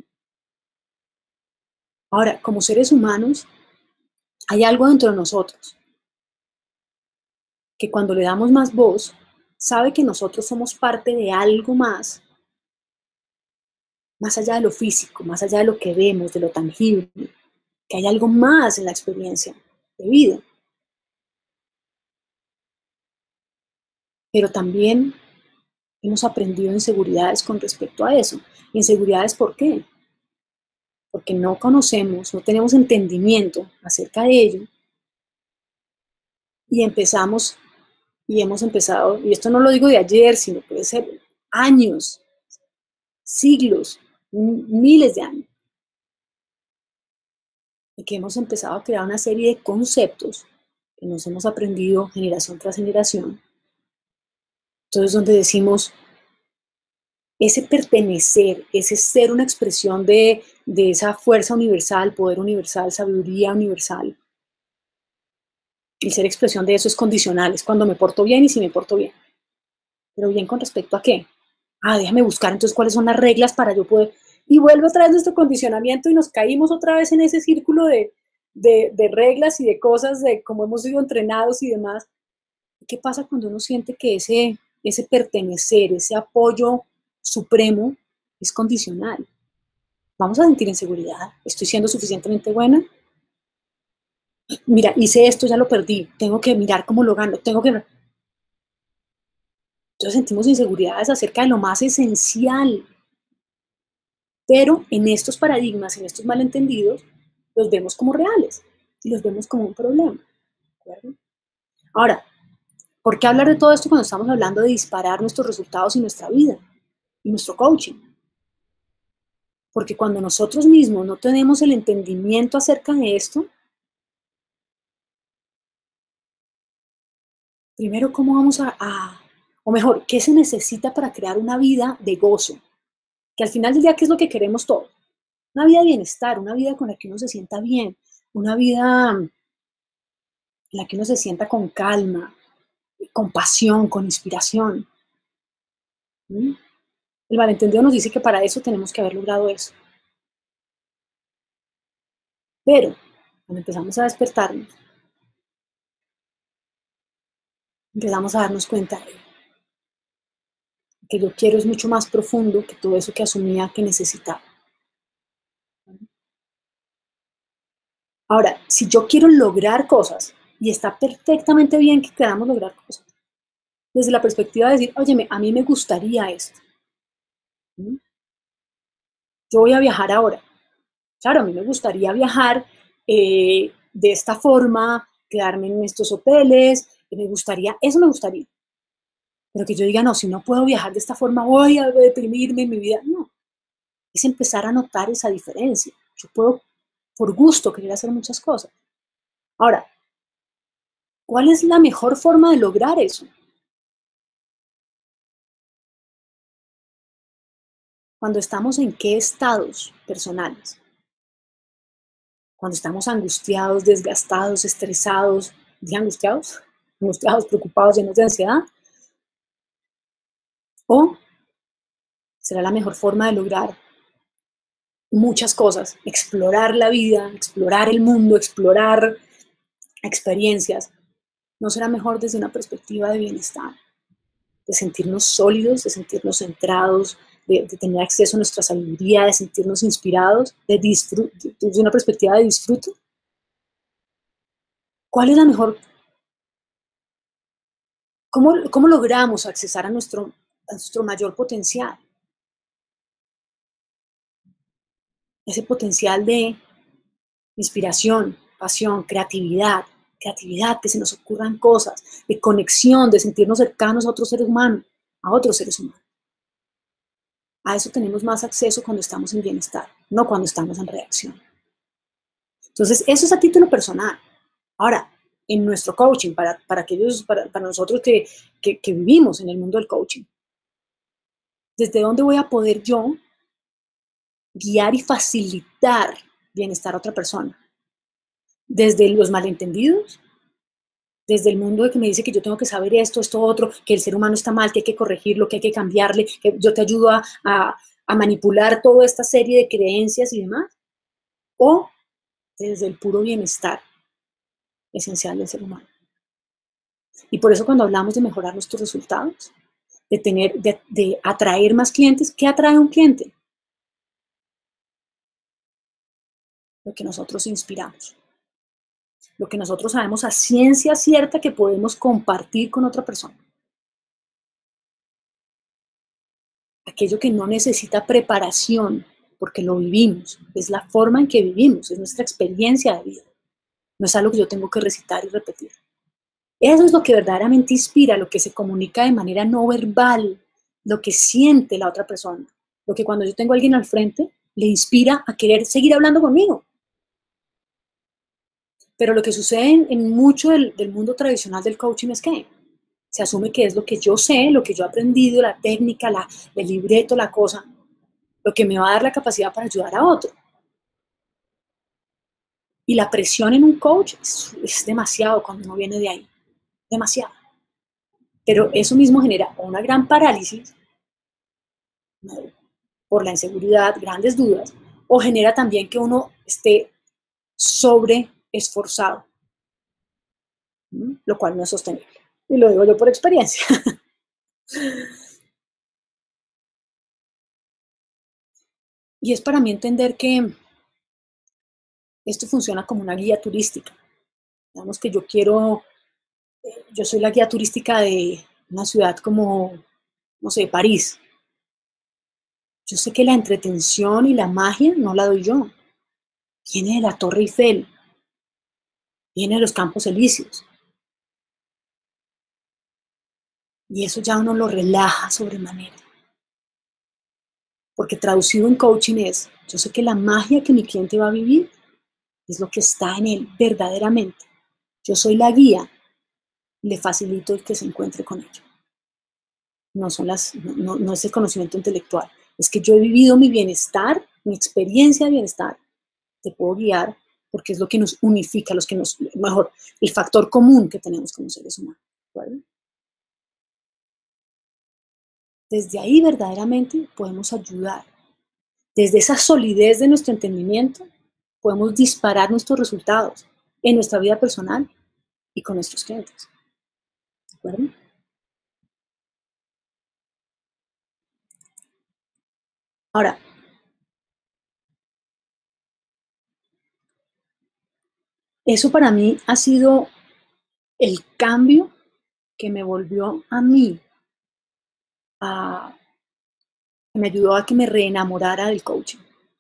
Ahora, como seres humanos, hay algo dentro de nosotros que cuando le damos más voz, sabe que nosotros somos parte de algo más allá de lo físico, más allá de lo que vemos, de lo tangible, que hay algo más en la experiencia de vida. Pero también hemos aprendido inseguridades con respecto a eso. ¿Inseguridades por qué? Porque no conocemos, no tenemos entendimiento acerca de ello y empezamos y hemos empezado, y esto no lo digo de ayer, sino puede ser años, siglos, miles de años, y que hemos empezado a crear una serie de conceptos que nos hemos aprendido generación tras generación. Entonces, donde decimos, ese pertenecer, ese ser una expresión de esa fuerza universal, poder universal, sabiduría universal, el ser expresión de eso es condicional, es cuando me porto bien y si me porto bien. Pero bien con respecto a qué. Déjame buscar entonces cuáles son las reglas para yo poder... Y vuelve otra vez nuestro condicionamiento y nos caímos otra vez en ese círculo de reglas y de cosas, de cómo hemos sido entrenados y demás. ¿Qué pasa cuando uno siente que ese pertenecer, ese apoyo supremo es condicional? Vamos a sentir inseguridad. ¿Estoy siendo suficientemente buena? Mira, hice esto, ya lo perdí. Tengo que mirar cómo lo gano. Entonces sentimos inseguridades acerca de lo más esencial. Pero en estos paradigmas, en estos malentendidos, los vemos como reales y los vemos como un problema. ¿De acuerdo? Ahora, ¿por qué hablar de todo esto cuando estamos hablando de disparar nuestros resultados y nuestra vida y nuestro coaching? Porque cuando nosotros mismos no tenemos el entendimiento acerca de esto, primero, ¿cómo vamos o mejor, qué se necesita para crear una vida de gozo? Que al final del día, ¿qué es lo que queremos todos? Una vida de bienestar, una vida con la que uno se sienta bien, una vida en la que uno se sienta con calma, con pasión, con inspiración. ¿Mm? El malentendido nos dice que para eso tenemos que haber logrado eso. Pero cuando empezamos a despertarnos, empezamos a darnos cuenta de que yo quiero es mucho más profundo que todo eso que asumía que necesitaba. Ahora, si yo quiero lograr cosas, y está perfectamente bien que queramos lograr cosas, desde la perspectiva de decir, oye, a mí me gustaría esto. ¿Mm? yo voy a viajar ahora. Claro, a mí me gustaría viajar de esta forma, quedarme en estos hoteles, eso me gustaría. Pero que yo diga, no, si no puedo viajar de esta forma, voy a deprimirme en mi vida. No, es empezar a notar esa diferencia. Yo puedo, por gusto, querer hacer muchas cosas. Ahora, ¿cuál es la mejor forma de lograr eso? Cuando estamos en qué estados personales. Cuando estamos angustiados, desgastados, estresados, ¿y angustiados? Angustiados, preocupados, llenos de ansiedad. ¿O será la mejor forma de lograr muchas cosas? Explorar la vida, explorar el mundo, explorar experiencias. ¿No será mejor desde una perspectiva de bienestar? De sentirnos sólidos, de sentirnos centrados, de tener acceso a nuestra sabiduría, de sentirnos inspirados, desde una perspectiva de disfrute. ¿Cuál es la mejor? ¿Cómo logramos accesar a nuestro mayor potencial? Ese potencial de inspiración, pasión, creatividad, que se nos ocurran cosas, de conexión, de sentirnos cercanos a otros seres humanos, a otros seres humanos. A eso tenemos más acceso cuando estamos en bienestar, no cuando estamos en reacción. Entonces, eso es a título personal. Ahora, en nuestro coaching, para nosotros que vivimos en el mundo del coaching, ¿desde dónde voy a poder yo guiar y facilitar bienestar a otra persona? ¿Desde los malentendidos? ¿Desde el mundo de que me dice que yo tengo que saber esto, otro, que el ser humano está mal, que hay que corregirlo, que hay que cambiarle, que yo te ayudo a manipular toda esta serie de creencias y demás? ¿O desde el puro bienestar esencial del ser humano? Y por eso cuando hablamos de mejorar nuestros resultados, de atraer más clientes, ¿qué atrae a un cliente? Lo que nosotros inspiramos, lo que nosotros sabemos a ciencia cierta que podemos compartir con otra persona. Aquello que no necesita preparación, porque lo vivimos, es la forma en que vivimos, es nuestra experiencia de vida. No es algo que yo tengo que recitar y repetir. Eso es lo que verdaderamente inspira, lo que se comunica de manera no verbal, lo que siente la otra persona, lo que cuando yo tengo a alguien al frente, le inspira a querer seguir hablando conmigo. Pero lo que sucede en mucho del mundo tradicional del coaching es que se asume que es lo que yo sé, lo que yo he aprendido, la técnica, el libreto, la cosa, lo que me va a dar la capacidad para ayudar a otro. Y la presión en un coach es demasiado cuando uno viene de ahí, demasiado. Pero eso mismo genera una gran parálisis, ¿no?, por la inseguridad, grandes dudas, o genera también que uno esté sobre esforzado, ¿no?, lo cual no es sostenible. Y lo digo yo por experiencia. Y es para mí entender que esto funciona como una guía turística. Digamos que yo soy la guía turística de una ciudad como, no sé, París. Yo sé que la entretención y la magia no la doy yo. Viene de la Torre Eiffel, viene de los Campos Elíseos. Y eso ya uno lo relaja sobremanera. Porque traducido en coaching es, yo sé que la magia que mi cliente va a vivir es lo que está en él verdaderamente. Yo soy la guía, le facilito el que se encuentre con ello. No es el conocimiento intelectual, es que yo he vivido mi bienestar, mi experiencia de bienestar, te puedo guiar porque es lo que nos unifica, mejor, el factor común que tenemos como seres humanos. ¿Vale? Desde ahí verdaderamente podemos ayudar. Desde esa solidez de nuestro entendimiento podemos disparar nuestros resultados en nuestra vida personal y con nuestros clientes. ¿De acuerdo? Ahora, eso para mí ha sido el cambio que me volvió a mí, que me ayudó a que me reenamorara del coaching.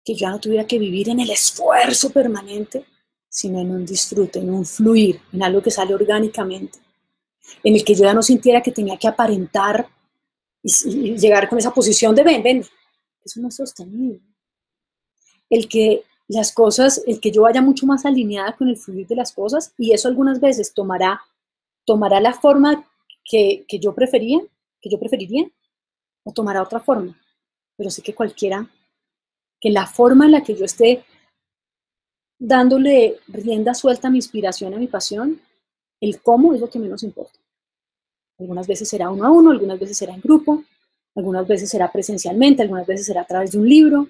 que yo ya no tuviera que vivir en el esfuerzo permanente, sino en un disfrute, en un fluir, en algo que sale orgánicamente, en el que yo ya no sintiera que tenía que aparentar y llegar con esa posición de ven. Eso no es sostenible. El que las cosas, el que yo vaya mucho más alineada con el fluir de las cosas, y eso algunas veces tomará la forma que yo preferiría, o tomará otra forma. Pero sé que que la forma en la que yo esté dándole rienda suelta a mi inspiración, a mi pasión, el cómo es lo que menos importa. Algunas veces será uno a uno, algunas veces será en grupo, algunas veces será presencialmente, algunas veces será a través de un libro.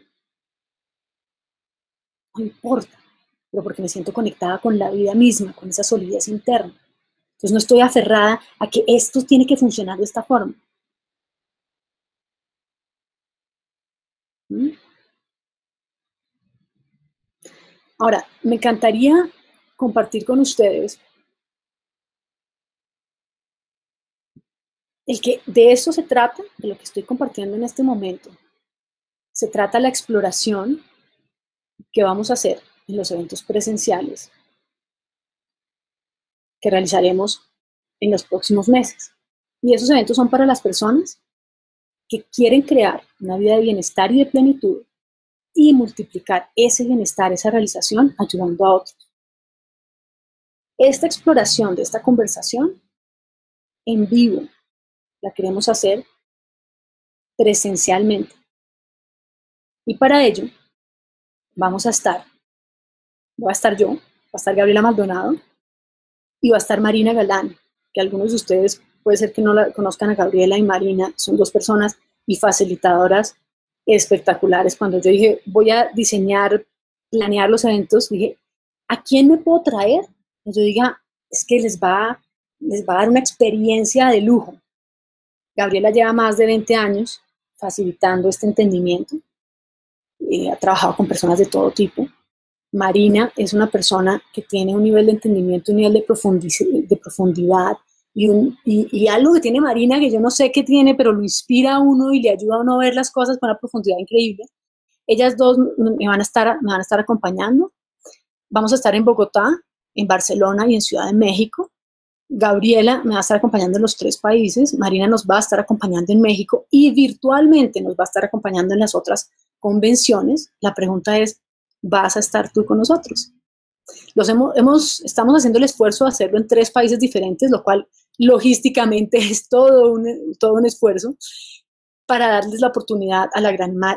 No importa, pero porque me siento conectada con la vida misma, con esa solidez interna. Entonces no estoy aferrada a que esto tiene que funcionar de esta forma. ¿Mm? Ahora, me encantaría compartir con ustedes el que de eso se trata, de lo que estoy compartiendo en este momento. Se trata la exploración que vamos a hacer en los eventos presenciales que realizaremos en los próximos meses. Y esos eventos son para las personas que quieren crear una vida de bienestar y de plenitud y multiplicar ese bienestar, esa realización, ayudando a otros. Esta exploración de esta conversación en vivo la queremos hacer presencialmente. Y para ello voy a estar yo, va a estar Gabriela Maldonado y va a estar Marina Galán, que algunos de ustedes puede ser que no la conozcan a Gabriela y Marina, son dos personas y facilitadoras espectaculares. Cuando yo dije, voy a diseñar, planear los eventos, dije, ¿a quién me puedo traer? Que yo diga, es que les va a dar una experiencia de lujo. Gabriela lleva más de 20 años facilitando este entendimiento. Ha trabajado con personas de todo tipo. Marina es una persona que tiene un nivel de entendimiento, un nivel de profundidad y algo que tiene Marina que yo no sé qué tiene, pero lo inspira a uno y le ayuda a uno a ver las cosas con una profundidad increíble. Ellas dos me van a estar acompañando. Vamos a estar en Bogotá, en Barcelona y en Ciudad de México. Gabriela me va a estar acompañando en los 3 países, Marina nos va a estar acompañando en México y virtualmente nos va a estar acompañando en las otras convenciones. La pregunta es, ¿vas a estar tú con nosotros? Estamos haciendo el esfuerzo de hacerlo en 3 países diferentes, lo cual logísticamente es todo un esfuerzo para darles la oportunidad a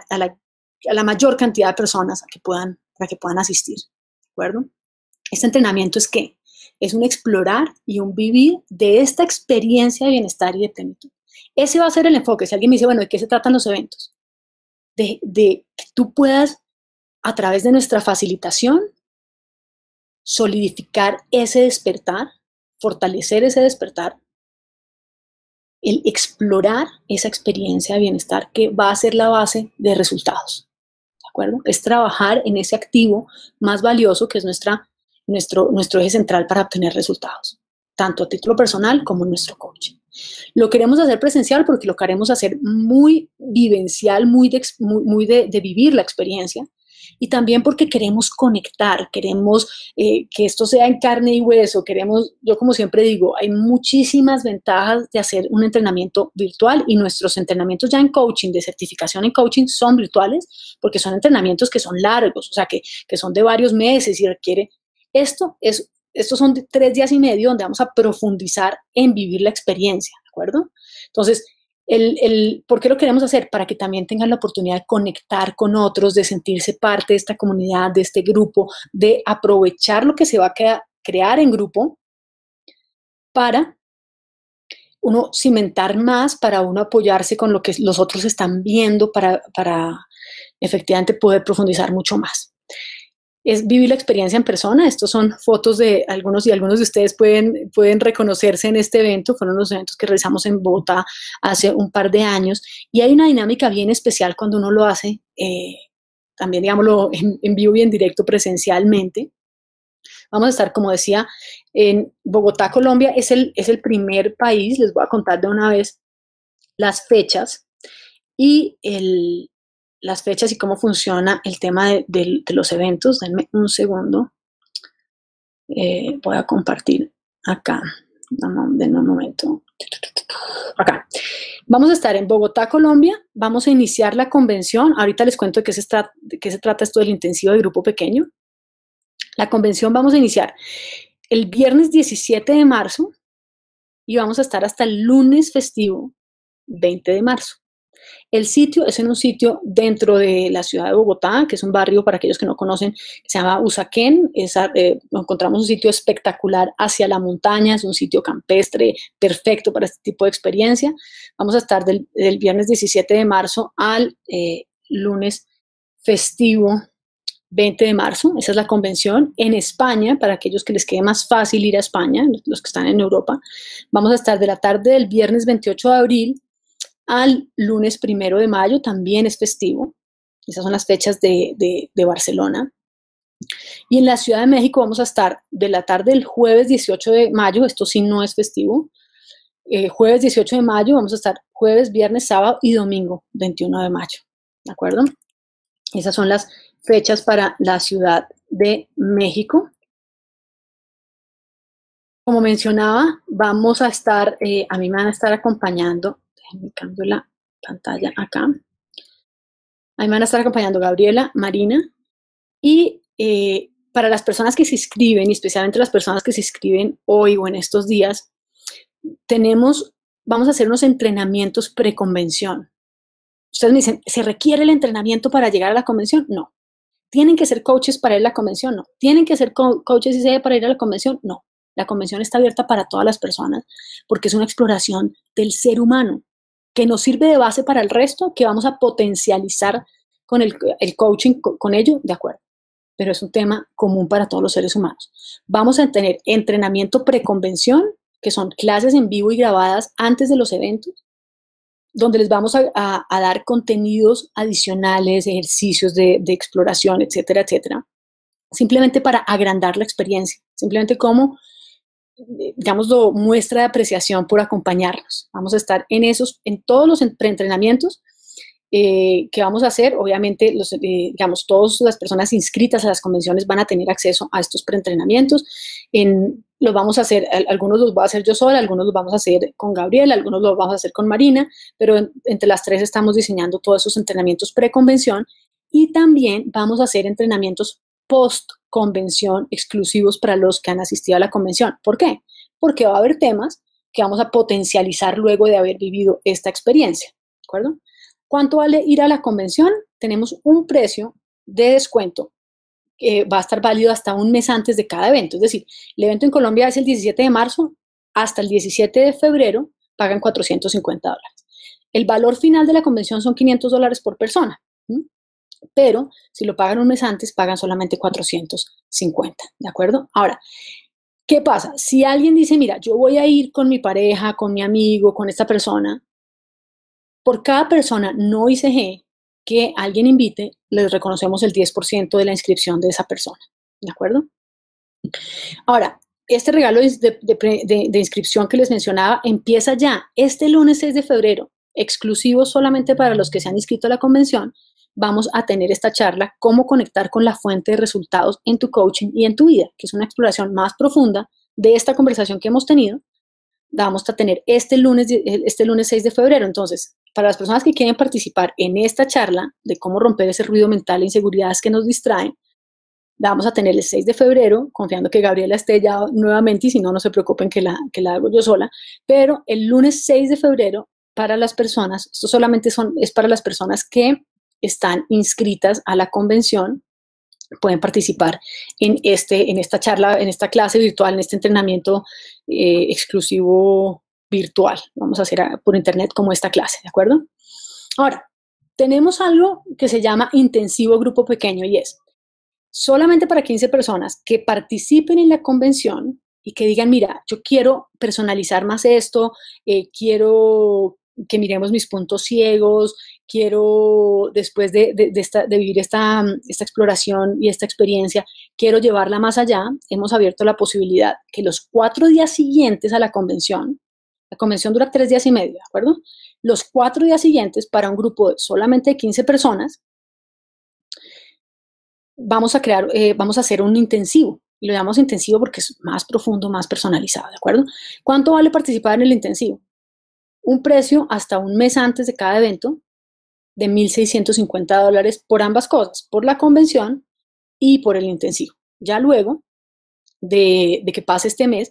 la mayor cantidad de personas para que puedan asistir. ¿De acuerdo? Este entrenamiento es ¿qué? Es un explorar y un vivir de esta experiencia de bienestar y de plenitud. Ese va a ser el enfoque. Si alguien me dice, bueno, ¿de qué se tratan los eventos? De que tú puedas, a través de nuestra facilitación, solidificar ese despertar, fortalecer ese despertar, el explorar esa experiencia de bienestar que va a ser la base de resultados. ¿De acuerdo? Es trabajar en ese activo más valioso que es nuestro eje central para obtener resultados, tanto a título personal como en nuestro coaching. Lo queremos hacer presencial porque lo queremos hacer muy vivencial, muy de vivir la experiencia, y también porque queremos conectar, queremos que esto sea en carne y hueso, yo como siempre digo, hay muchísimas ventajas de hacer un entrenamiento virtual y nuestros entrenamientos ya en coaching, de certificación en coaching, son virtuales porque son entrenamientos que son largos, o sea, que son de varios meses y requiere. Estos son 3 días y medio donde vamos a profundizar en vivir la experiencia, ¿de acuerdo? Entonces, ¿por qué lo queremos hacer? Para que también tengan la oportunidad de conectar con otros, de sentirse parte de esta comunidad, de este grupo, de aprovechar lo que se va a crear en grupo para uno cimentar más, para uno apoyarse con lo que los otros están viendo, para efectivamente poder profundizar mucho más. Es vivir la experiencia en persona. Estos son fotos de algunos y algunos de ustedes pueden reconocerse en este evento. Fueron los eventos que realizamos en Bogotá hace un par de años y hay una dinámica bien especial cuando uno lo hace, también digámoslo en vivo y en directo presencialmente. Vamos a estar, como decía, en Bogotá, Colombia. Es el primer país. Les voy a contar de una vez las fechas y las fechas y cómo funciona el tema de los eventos. Denme un segundo. Voy a compartir acá. Denme un momento. Acá. Vamos a estar en Bogotá, Colombia. Vamos a iniciar la convención. Ahorita les cuento de qué se trata esto del intensivo de grupo pequeño. La convención vamos a iniciar el viernes 17 de marzo y vamos a estar hasta el lunes festivo 20 de marzo. El sitio es en un sitio dentro de la ciudad de Bogotá, que es un barrio, para aquellos que no conocen, que se llama Usaquén. Encontramos un sitio espectacular hacia la montaña, es un sitio campestre perfecto para este tipo de experiencia. Vamos a estar del viernes 17 de marzo al lunes festivo 20 de marzo. Esa es la convención. En España, para aquellos que les quede más fácil ir a España, los que están en Europa, vamos a estar de la tarde del viernes 28 de abril al lunes 1 de mayo, también es festivo. Esas son las fechas de Barcelona. Y en la Ciudad de México vamos a estar de la tarde del jueves 18 de mayo, esto sí no es festivo. Jueves 18 de mayo vamos a estar jueves, viernes, sábado y domingo 21 de mayo. ¿De acuerdo? Esas son las fechas para la Ciudad de México. Como mencionaba, vamos a estar, a mí me van a estar acompañando. Me cambio la pantalla acá. Ahí me van a estar acompañando Gabriela, Marina, y para las personas que se inscriben, y especialmente las personas que se inscriben hoy o en estos días, vamos a hacer unos entrenamientos preconvención. Ustedes me dicen, ¿se requiere el entrenamiento para llegar a la convención? No. ¿Tienen que ser coaches para ir a la convención? No. ¿Tienen que ser coaches ICE para ir a la convención? No. La convención está abierta para todas las personas porque es una exploración del ser humano que nos sirve de base para el resto, que vamos a potencializar con el coaching, con ello, de acuerdo. Pero es un tema común para todos los seres humanos. Vamos a tener entrenamiento preconvención, que son clases en vivo y grabadas antes de los eventos, donde les vamos a dar contenidos adicionales, ejercicios de exploración, etcétera, etcétera, simplemente para agrandar la experiencia, simplemente como, digamos, muestra de apreciación por acompañarnos. Vamos a estar en todos los preentrenamientos que vamos a hacer. Obviamente, digamos, todas las personas inscritas a las convenciones van a tener acceso a estos preentrenamientos. Los vamos a hacer, algunos los voy a hacer yo sola, algunos los vamos a hacer con Gabriela, algunos los vamos a hacer con Marina, pero entre las tres estamos diseñando todos esos entrenamientos preconvención y también vamos a hacer entrenamientos post-convención exclusivos para los que han asistido a la convención. ¿Por qué? Porque va a haber temas que vamos a potencializar luego de haber vivido esta experiencia, ¿de acuerdo? ¿Cuánto vale ir a la convención? Tenemos un precio de descuento que va a estar válido hasta un mes antes de cada evento. Es decir, el evento en Colombia es el 17 de marzo, hasta el 17 de febrero pagan $450. El valor final de la convención son $500 por persona, pero si lo pagan un mes antes, pagan solamente $450, ¿de acuerdo? Ahora, ¿qué pasa? Si alguien dice, mira, yo voy a ir con mi pareja, con mi amigo, con esta persona, por cada persona no ICG que alguien invite, les reconocemos el 10% de la inscripción de esa persona, ¿de acuerdo? Ahora, este regalo de inscripción que les mencionaba empieza ya este lunes 6 de febrero, exclusivo solamente para los que se han inscrito a la convención. Vamos a tener esta charla, cómo conectar con la fuente de resultados en tu coaching y en tu vida, que es una exploración más profunda de esta conversación que hemos tenido. Vamos a tener este lunes 6 de febrero. Entonces, para las personas que quieren participar en esta charla de cómo romper ese ruido mental e inseguridades que nos distraen, vamos a tener el 6 de febrero, confiando que Gabriela esté ya nuevamente, y si no, no se preocupen que la hago yo sola, pero el lunes 6 de febrero, para las personas, esto solamente es para las personas que están inscritas a la convención, pueden participar en esta charla, en esta clase virtual, en este entrenamiento exclusivo virtual. Vamos a hacer por internet como esta clase, ¿de acuerdo? Ahora, tenemos algo que se llama intensivo grupo pequeño y es solamente para 15 personas que participen en la convención y que digan, mira, yo quiero personalizar más esto, quiero que miremos mis puntos ciegos, quiero, después de vivir esta exploración y esta experiencia, quiero llevarla más allá. Hemos abierto la posibilidad que los 4 días siguientes a la convención dura 3 días y medio, ¿de acuerdo? Los 4 días siguientes para un grupo de solamente 15 personas, vamos a hacer un intensivo. Y lo llamamos intensivo porque es más profundo, más personalizado, ¿de acuerdo? ¿Cuánto vale participar en el intensivo? Un precio hasta un mes antes de cada evento de $1,650 por ambas cosas, por la convención y por el intensivo. Ya luego de que pase este mes,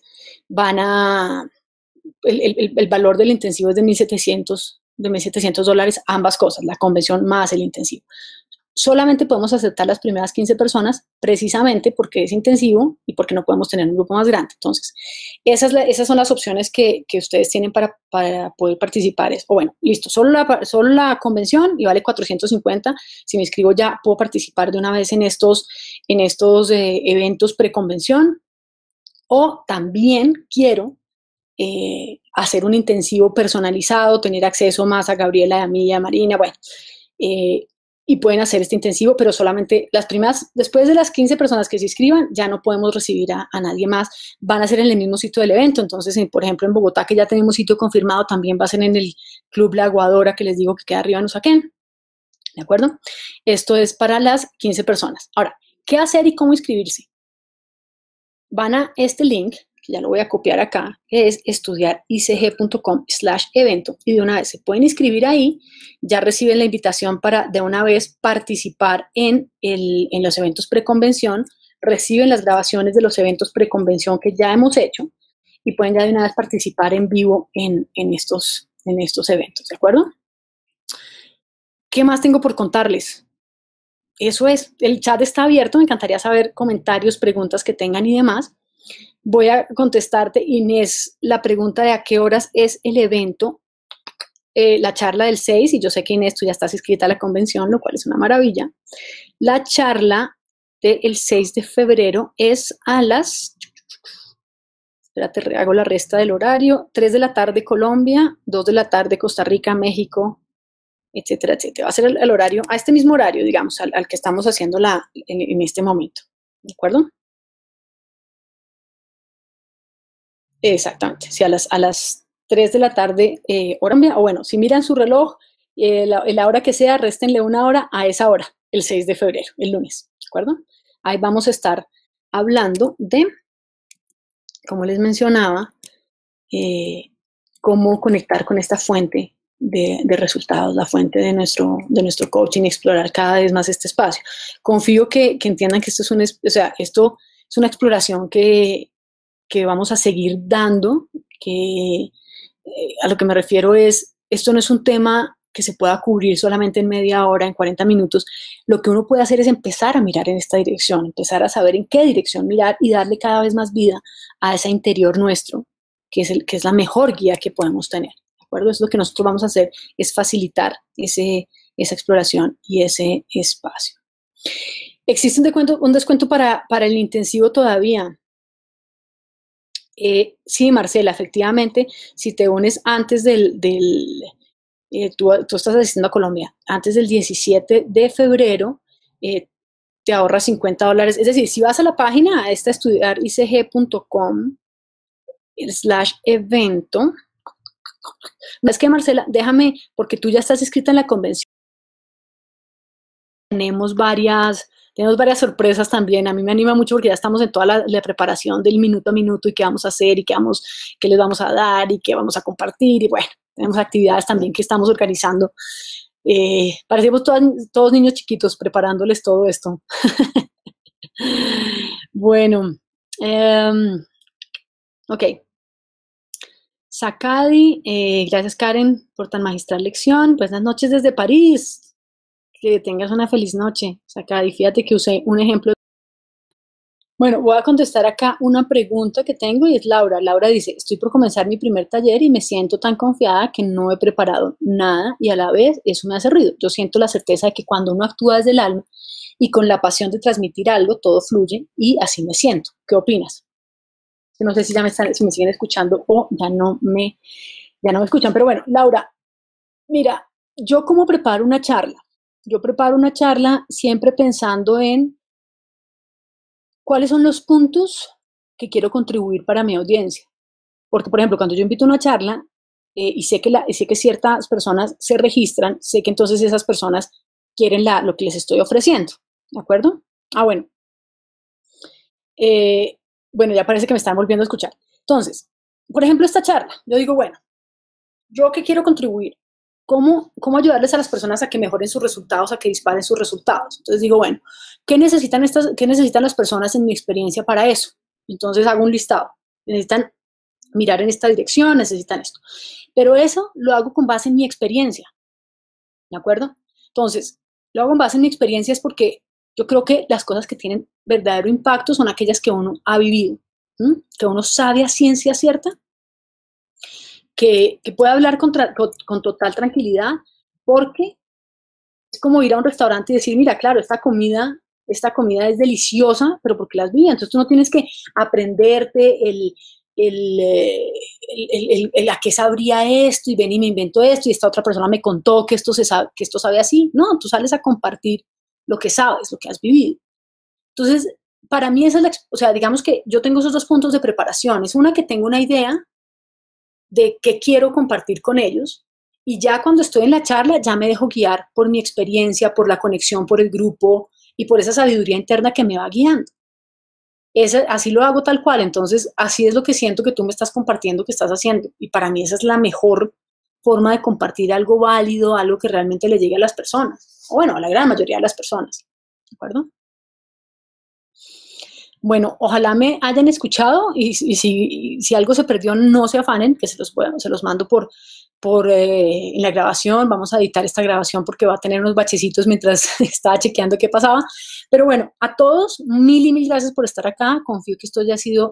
el valor del intensivo es de $1,700, ambas cosas, la convención más el intensivo. Solamente podemos aceptar las primeras 15 personas precisamente porque es intensivo y porque no podemos tener un grupo más grande. Entonces, esas son las opciones que ustedes tienen para poder participar. O bueno, listo, solo la convención y vale 450. Si me inscribo ya, puedo participar de una vez en estos eventos preconvención. O también quiero hacer un intensivo personalizado, tener acceso más a Gabriela, a mí, a Marina, bueno, y pueden hacer este intensivo, pero solamente las primeras, después de las 15 personas que se inscriban, ya no podemos recibir a nadie más, van a ser en el mismo sitio del evento. Entonces, por ejemplo, en Bogotá, que ya tenemos sitio confirmado, también va a ser en el Club La Aguadora, que les digo que queda arriba en Usaquén, ¿de acuerdo? Esto es para las 15 personas. Ahora, ¿qué hacer y cómo inscribirse? Van a este link, que ya lo voy a copiar acá, que es estudiaricg.com/evento, y de una vez se pueden inscribir ahí, ya reciben la invitación para de una vez participar en los eventos preconvención, reciben las grabaciones de los eventos preconvención que ya hemos hecho y pueden ya de una vez participar en vivo en estos eventos, ¿de acuerdo? ¿Qué más tengo por contarles? Eso es, el chat está abierto, me encantaría saber comentarios, preguntas que tengan y demás. Voy a contestarte, Inés, la pregunta de a qué horas es el evento, la charla del 6, y yo sé que Inés, tú ya estás inscrita a la convención, lo cual es una maravilla. La charla del 6 de febrero es a las, espérate, hago la resta del horario, 3 de la tarde Colombia, 2 de la tarde Costa Rica, México, etcétera, etcétera. Va a ser el horario, a este mismo horario, digamos, al que estamos haciendo en este momento. ¿De acuerdo? Exactamente. Si a las 3 de la tarde, hora, o bueno, si miran su reloj, la hora que sea, réstenle una hora a esa hora, el 6 de febrero, el lunes. ¿De acuerdo? Ahí vamos a estar hablando de, como les mencionaba, cómo conectar con esta fuente de resultados, la fuente de nuestro coaching, explorar cada vez más este espacio. Confío que entiendan que esto es una exploración que vamos a seguir dando, que a lo que me refiero es, esto no es un tema que se pueda cubrir solamente en media hora, en 40 minutos. Lo que uno puede hacer es empezar a mirar en esta dirección, empezar a saber en qué dirección mirar y darle cada vez más vida a ese interior nuestro, que es la mejor guía que podemos tener. ¿De acuerdo? Eso es lo que nosotros vamos a hacer, es facilitar esa exploración y ese espacio. ¿Existe un descuento para el intensivo todavía? Sí, Marcela, efectivamente, si te unes antes tú estás asistiendo a Colombia, antes del 17 de febrero, te ahorras $50. Es decir, si vas a la página, a esta estudiaricg.com/evento, es que Marcela, déjame, porque tú ya estás inscrita en la convención, tenemos varias sorpresas también. A mí me anima mucho porque ya estamos en toda la preparación del minuto a minuto y qué vamos a hacer y qué les vamos a dar y qué vamos a compartir. Y bueno, tenemos actividades también que estamos organizando. Parecemos todos niños chiquitos preparándoles todo esto. Bueno, ok. Sakadi, gracias Karen por tan magistral lección. Buenas noches desde París. Que tengas una feliz noche, Sakadi. Fíjate que usé un ejemplo. Bueno, voy a contestar acá una pregunta que tengo y es Laura. Laura dice, estoy por comenzar mi primer taller y me siento tan confiada que no he preparado nada y a la vez eso me hace ruido. Yo siento la certeza de que cuando uno actúa desde el alma y con la pasión de transmitir algo, todo fluye y así me siento. ¿Qué opinas? No sé si si me siguen escuchando o ya no me escuchan, pero bueno, Laura, mira, yo cómo preparo una charla. Yo preparo una charla siempre pensando en cuáles son los puntos que quiero contribuir para mi audiencia. Porque, por ejemplo, cuando yo invito a una charla y sé que ciertas personas se registran, sé que entonces esas personas quieren lo que les estoy ofreciendo, ¿de acuerdo? Ah, bueno. Eh, bueno, ya parece que me están volviendo a escuchar. Entonces, por ejemplo, esta charla, yo digo, bueno, ¿yo qué quiero contribuir? ¿Cómo ayudarles a las personas a que mejoren sus resultados, a que disparen sus resultados? Entonces digo, bueno, qué necesitan las personas en mi experiencia para eso? Entonces hago un listado. Necesitan mirar en esta dirección, necesitan esto. Pero eso lo hago con base en mi experiencia, ¿de acuerdo? Entonces, lo hago con base en mi experiencia es porque yo creo que las cosas que tienen verdadero impacto son aquellas que uno ha vivido, ¿m? Que uno sabe a ciencia cierta, que puede hablar con total tranquilidad, porque es como ir a un restaurante y decir, mira, claro, esta comida es deliciosa, pero porque la has vivido. Entonces tú no tienes que aprenderte el, eh, a qué sabría esto y ven y me invento esto y esta otra persona me contó que que esto sabe así. No, tú sales a compartir lo que sabes, lo que has vivido. Entonces, para mí esa es o sea, digamos que yo tengo esos dos puntos de preparación. Es una que tengo una idea de qué quiero compartir con ellos. Y ya cuando estoy en la charla, ya me dejo guiar por mi experiencia, por la conexión, por el grupo y por esa sabiduría interna que me va guiando. Así lo hago tal cual. Entonces, así es lo que siento que tú me estás compartiendo, que estás haciendo. Y para mí esa es la mejor forma de compartir algo válido, algo que realmente le llegue a las personas. O bueno, a la gran mayoría de las personas. ¿De acuerdo? Bueno, ojalá me hayan escuchado y si algo se perdió, no se afanen, que se los mando en la grabación. Vamos a editar esta grabación porque va a tener unos bachecitos mientras estaba chequeando qué pasaba. Pero bueno, a todos, mil y mil gracias por estar acá. Confío que esto haya sido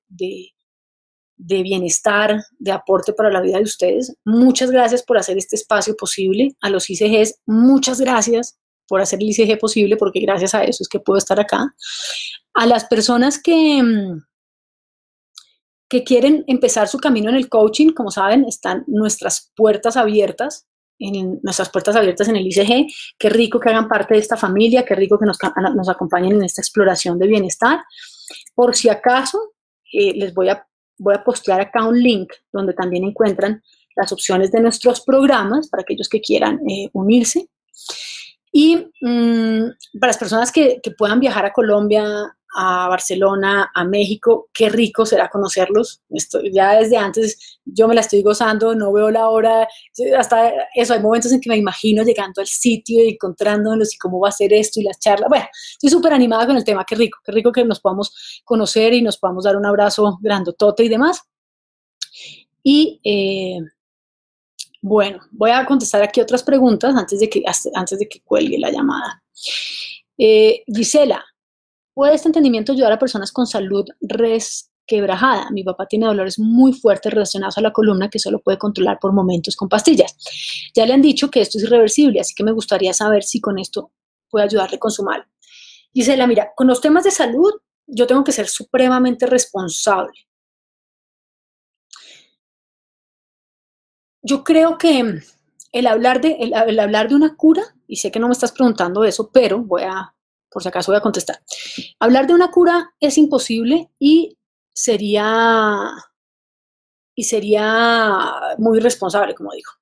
de bienestar, de aporte para la vida de ustedes. Muchas gracias por hacer este espacio posible. A los ICGs, muchas gracias por hacer el ICG posible, porque gracias a eso es que puedo estar acá. A las personas que quieren empezar su camino en el coaching, como saben, están nuestras puertas abiertas en el ICG. Qué rico que hagan parte de esta familia, qué rico que nos acompañen en esta exploración de bienestar. Por si acaso, voy a postear acá un link donde también encuentran las opciones de nuestros programas para aquellos que quieran unirse. Y para las personas que puedan viajar a Colombia, a Barcelona, a México, qué rico será conocerlos. Ya desde antes yo me la estoy gozando, no veo la hora, hasta eso, hay momentos en que me imagino llegando al sitio y encontrándolos y cómo va a ser esto y las charlas. Bueno, estoy súper animada con el tema, qué rico que nos podamos conocer y nos podamos dar un abrazo grandotote y demás. Y bueno, voy a contestar aquí otras preguntas antes de que cuelgue la llamada. Gisela, ¿puede este entendimiento ayudar a personas con salud resquebrajada? Mi papá tiene dolores muy fuertes relacionados a la columna que solo puede controlar por momentos con pastillas. Ya le han dicho que esto es irreversible, así que me gustaría saber si con esto puede ayudarle con su mal. Gisela, mira, con los temas de salud yo tengo que ser supremamente responsable. Yo creo que el hablar de una cura, y sé que no me estás preguntando eso, pero por si acaso voy a contestar. Hablar de una cura es imposible sería, y sería muy irresponsable, como digo.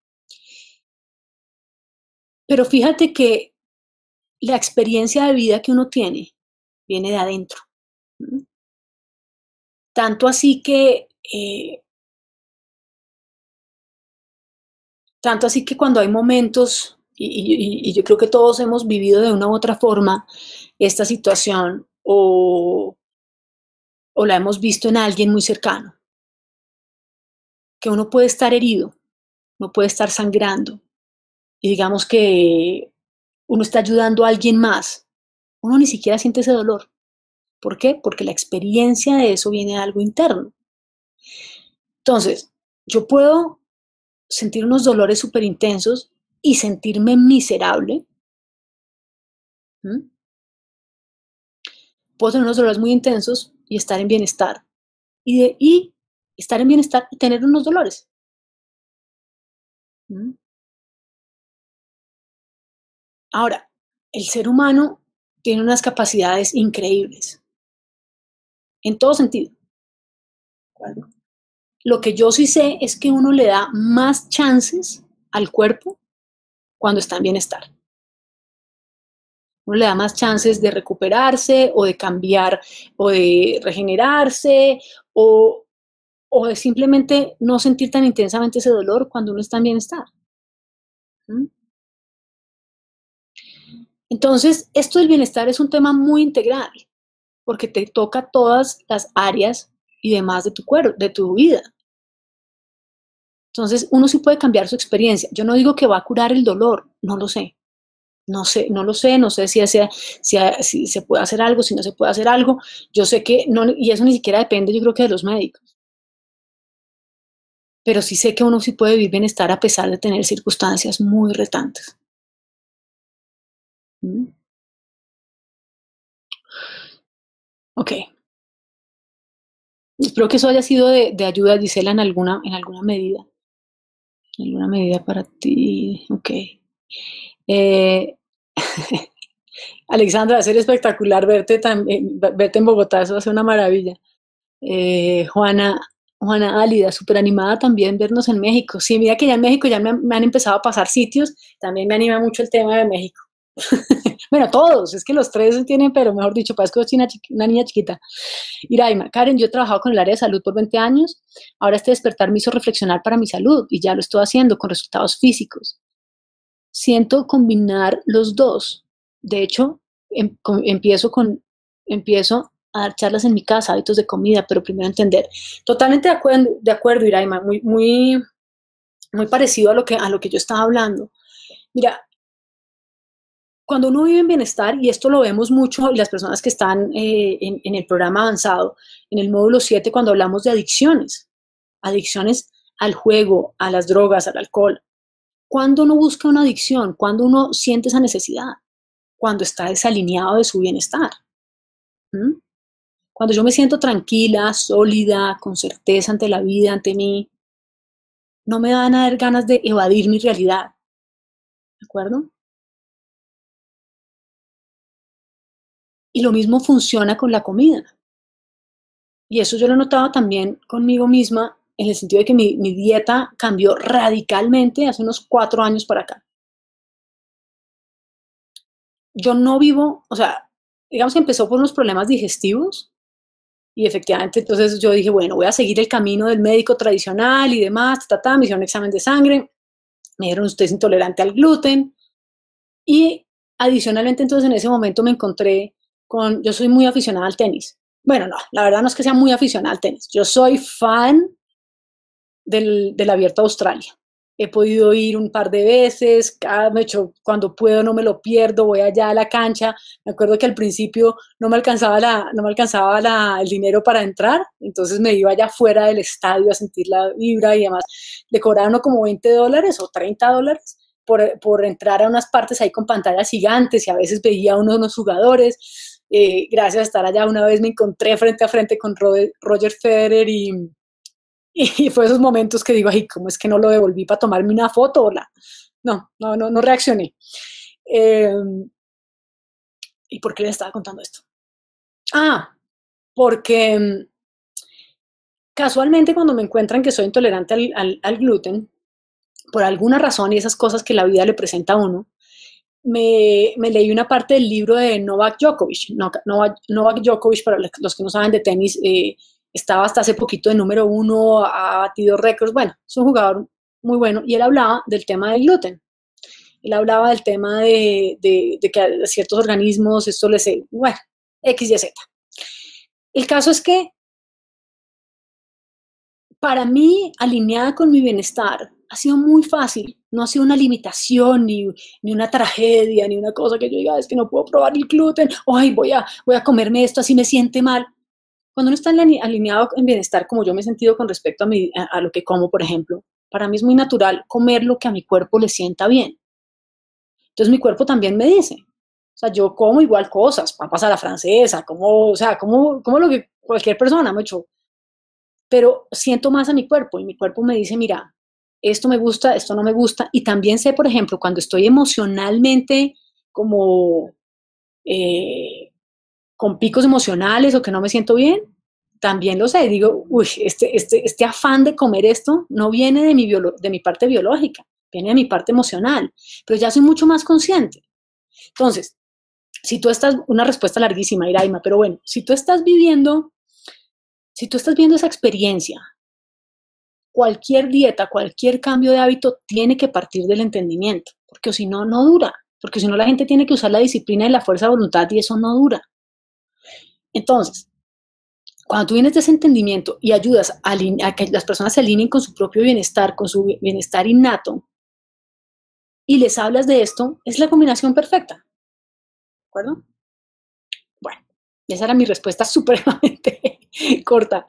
Pero fíjate que la experiencia de vida que uno tiene viene de adentro. ¿Mm? Tanto así que Tanto así que cuando hay momentos, y yo creo que todos hemos vivido de una u otra forma esta situación o la hemos visto en alguien muy cercano, que uno puede estar herido, uno puede estar sangrando, y digamos que uno está ayudando a alguien más, uno ni siquiera siente ese dolor. ¿Por qué? Porque la experiencia de eso viene de algo interno. Entonces, yo puedo sentir unos dolores súper intensos y sentirme miserable. ¿Mm? Puedo tener unos dolores muy intensos y estar en bienestar. Y estar en bienestar y tener unos dolores. ¿Mm? Ahora, el ser humano tiene unas capacidades increíbles, en todo sentido. ¿Vale? Lo que yo sí sé es que uno le da más chances al cuerpo cuando está en bienestar. uno le da más chances de recuperarse o de cambiar o de regenerarse o, o de simplemente no sentir tan intensamente ese dolor cuando uno está en bienestar. ¿Mm? Entonces, esto del bienestar es un tema muy integral, porque te toca todas las áreas y demás de tu cuerpo, de tu vida. Entonces, uno sí puede cambiar su experiencia. Yo no digo que va a curar el dolor, no lo sé. No sé si se puede hacer algo, si no se puede hacer algo. Yo sé que no, y eso ni siquiera depende, yo creo que de los médicos. Pero sí sé que uno sí puede vivir bienestar a pesar de tener circunstancias muy retantes. ¿Mm? Ok. Espero que eso haya sido de ayuda, Gisela, en alguna medida para ti. Ok. Eh, Alexandra, va a ser espectacular verte en Bogotá, eso va a ser una maravilla. Juana, Juana Álida, súper animada también vernos en México. Sí, mira que ya en México ya me han empezado a pasar sitios, también me anima mucho el tema de México. Bueno, todos, es que los tres tienen, pero mejor dicho, parezco una niña chiquita. Iraima, Karen, yo he trabajado con el área de salud por 20 años, ahora este despertar me hizo reflexionar para mi salud y ya lo estoy haciendo con resultados físicos. Siento combinar los dos. De hecho, empiezo a dar charlas en mi casa, hábitos de comida, pero primero entender. Totalmente de acuerdo, Iraima, muy parecido a lo que yo estaba hablando. Mira, cuando uno vive en bienestar, y esto lo vemos mucho, y las personas que están en el programa avanzado, en el módulo 7, cuando hablamos de adicciones al juego, a las drogas, al alcohol, cuando uno busca una adicción, cuando uno siente esa necesidad, cuando está desalineado de su bienestar. ¿Mm? Cuando yo me siento tranquila, sólida, con certeza ante la vida, ante mí, no me van a dar ganas de evadir mi realidad. ¿De acuerdo? Y lo mismo funciona con la comida. Y eso yo lo he notado también conmigo misma, en el sentido de que mi dieta cambió radicalmente hace unos 4 años para acá. Yo no vivo, o sea, digamos que empezó por unos problemas digestivos y efectivamente entonces yo dije, bueno, voy a seguir el camino del médico tradicional y demás, me hicieron un examen de sangre, me dijeron usted es intolerante al gluten y adicionalmente entonces en ese momento me encontré yo soy muy aficionada al tenis. Bueno, no, la verdad no es que sea muy aficionada al tenis, yo soy fan del Abierto de Australia. He podido ir un par de veces, cuando puedo no me lo pierdo, voy allá a la cancha. Me acuerdo que al principio no me alcanzaba el dinero para entrar, entonces me iba allá fuera del estadio a sentir la vibra y demás. Le cobraban como $20 o $30 por entrar a unas partes ahí con pantallas gigantes y a veces veía a unos jugadores. Gracias a estar allá una vez me encontré frente a frente con Roger Federer y fue esos momentos que digo, ay, ¿cómo es que no lo devolví para tomarme una foto? No reaccioné. Eh, ¿Y por qué les estaba contando esto? Ah, porque casualmente cuando me encuentran que soy intolerante al gluten, por alguna razón y esas cosas que la vida le presenta a uno, me leí una parte del libro de Novak Djokovic. Novak Djokovic, para los que no saben de tenis, estaba hasta hace poquito de número 1, ha batido récords. Bueno, es un jugador muy bueno y él hablaba del tema del gluten. Él hablaba del tema de que a ciertos organismos esto les... Bueno, X, Y, Z. El caso es que para mí, alineada con mi bienestar, ha sido muy fácil. No ha sido una limitación, ni una tragedia, ni una cosa que yo diga, es que no puedo probar el gluten, o ay, voy a comerme esto, así me siente mal. Cuando uno está alineado en bienestar, como yo me he sentido con respecto a lo que como, por ejemplo, para mí es muy natural comer lo que a mi cuerpo le sienta bien. Entonces mi cuerpo también me dice, o sea, yo como igual cosas, papas a la francesa, como, o sea, como lo que cualquier persona me echó, pero siento más a mi cuerpo y mi cuerpo me dice, mira, esto me gusta, esto no me gusta. Y también sé, por ejemplo, cuando estoy emocionalmente como eh, con picos emocionales o que no me siento bien, también lo sé. Digo, uy, este afán de comer esto no viene de mi parte biológica, viene de mi parte emocional, pero ya soy mucho más consciente. Entonces, Si tú estás, una respuesta larguísima, Iraima, pero bueno, si tú estás viviendo esa experiencia, cualquier dieta, cualquier cambio de hábito tiene que partir del entendimiento, porque si no, no dura, porque si no la gente tiene que usar la disciplina y la fuerza de voluntad y eso no dura. Entonces, cuando tú vienes de ese entendimiento y ayudas a que las personas se alineen con su propio bienestar, con su bienestar innato, y les hablas de esto, es la combinación perfecta, ¿de acuerdo? Bueno, esa era mi respuesta supremamente corta.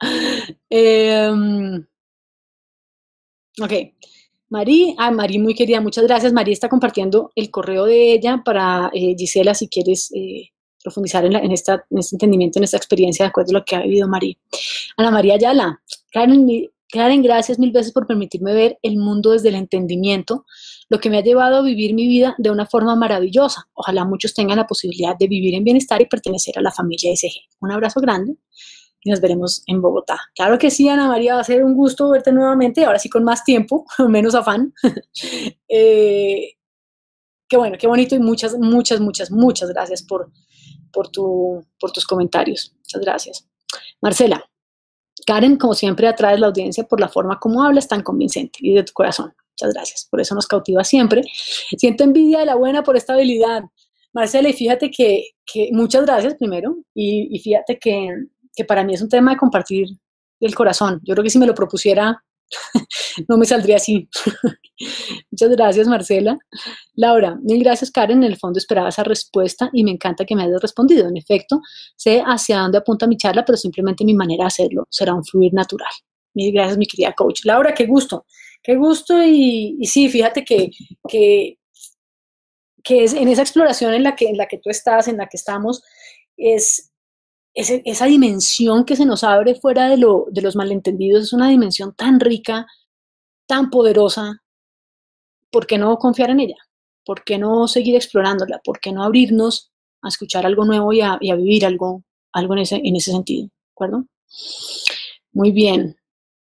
Ok. Mari, muy querida, muchas gracias. María está compartiendo el correo de ella para Gisela, si quieres profundizar en este entendimiento, en esta experiencia, de acuerdo a lo que ha vivido María. Ana María Ayala, Karen, gracias mil veces por permitirme ver el mundo desde el entendimiento, lo que me ha llevado a vivir mi vida de una forma maravillosa. Ojalá muchos tengan la posibilidad de vivir en bienestar y pertenecer a la familia SG. Un abrazo grande y nos veremos en Bogotá. Claro que sí, Ana María, va a ser un gusto verte nuevamente, ahora sí con más tiempo, menos afán. eh, qué bueno, qué bonito y muchas gracias por tus comentarios. Muchas gracias. Marcela, Karen, como siempre, atraes la audiencia por la forma como hablas tan convincente y de tu corazón. Muchas gracias, por eso nos cautiva siempre. Siento envidia de la buena por esta habilidad. Marcela, y fíjate que muchas gracias primero, y fíjate que para mí es un tema de compartir el corazón. Yo creo que si me lo propusiera, no me saldría así. Muchas gracias, Marcela. Laura, mil gracias, Karen. En el fondo esperaba esa respuesta y me encanta que me hayas respondido. En efecto, sé hacia dónde apunta mi charla, pero simplemente mi manera de hacerlo será un fluir natural. Mil gracias, mi querida coach. Laura, qué gusto. Qué gusto y sí, fíjate que, que es en esa exploración en la que tú estás, en la que estamos, esa dimensión que se nos abre fuera de los malentendidos, es una dimensión tan rica, tan poderosa. ¿Por qué no confiar en ella? ¿Por qué no seguir explorándola? ¿Por qué no abrirnos a escuchar algo nuevo y a vivir algo en ese sentido? ¿De acuerdo? Muy bien.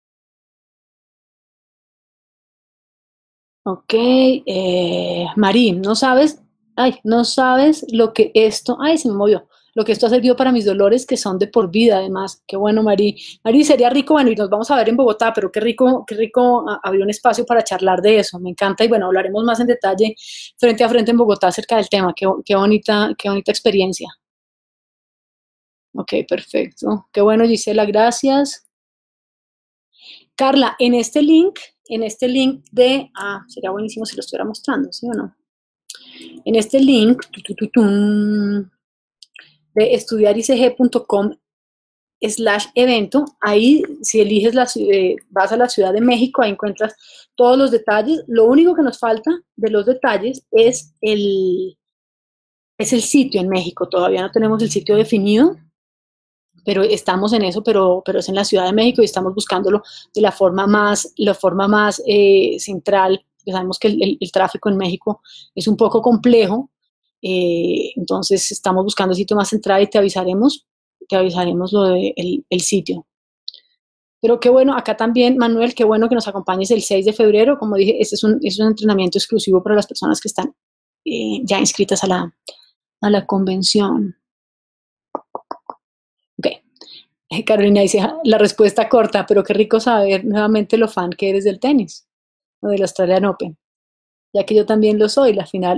Ok. Marí, no sabes lo que esto, ay, se me movió, lo que esto ha servido para mis dolores que son de por vida, además. Qué bueno, Marí. Marí, sería rico, bueno, y nos vamos a ver en Bogotá, pero qué rico abrir un espacio para charlar de eso. Me encanta y bueno, hablaremos más en detalle frente a frente en Bogotá acerca del tema. Qué bonita experiencia. Ok, perfecto. Qué bueno, Gisela, gracias. Carla, en este link sería buenísimo si lo estuviera mostrando, ¿sí o no? En este link de estudiaricg.com/evento, ahí si eliges vas a la Ciudad de México, ahí encuentras todos los detalles. Lo único que nos falta de los detalles es el sitio en México. Todavía no tenemos el sitio definido, pero estamos en eso, pero es en la Ciudad de México y estamos buscándolo de la forma más central. Sabemos que el tráfico en México es un poco complejo, entonces estamos buscando el sitio más central y te avisaremos lo del el sitio. Pero qué bueno, acá también, Manuel, qué bueno que nos acompañes el 6 de febrero. Como dije, este es un entrenamiento exclusivo para las personas que están ya inscritas a la convención. Ok. Carolina dice, la respuesta corta, pero qué rico saber nuevamente lo fan que eres del tenis o del Australian Open, ya que yo también lo soy.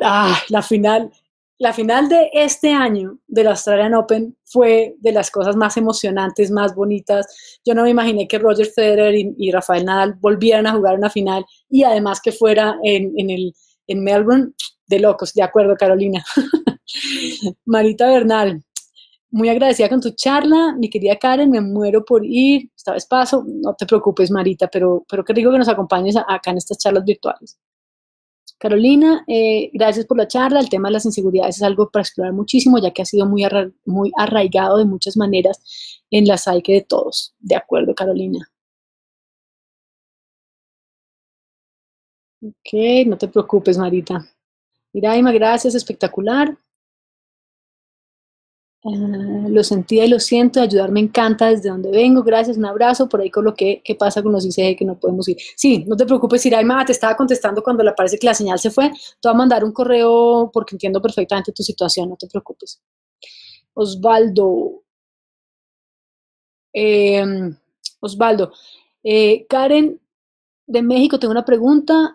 La final de este año del Australian Open fue de las cosas más emocionantes, más bonitas. Yo no me imaginé que Roger Federer y Rafael Nadal volvieran a jugar una final y además que fuera en Melbourne, de locos, de acuerdo, Carolina. Marita Bernal, muy agradecida con tu charla, mi querida Karen, me muero por ir, esta vez paso, no te preocupes, Marita, pero qué rico que nos acompañes acá en estas charlas virtuales. Carolina, gracias por la charla, el tema de las inseguridades es algo para explorar muchísimo, ya que ha sido muy arraigado de muchas maneras en la psique de todos. De acuerdo, Carolina. Ok, no te preocupes, Marita. Mira, Ima, gracias, espectacular. Lo sentía y lo siento, ayudar me encanta desde donde vengo, gracias, un abrazo, por ahí coloqué qué pasa con los ICG que no podemos ir. Sí, no te preocupes, Iraima, te estaba contestando cuando le parece que la señal se fue, te voy a mandar un correo porque entiendo perfectamente tu situación, no te preocupes. Osvaldo, eh, Osvaldo, Karen de México, tengo una pregunta.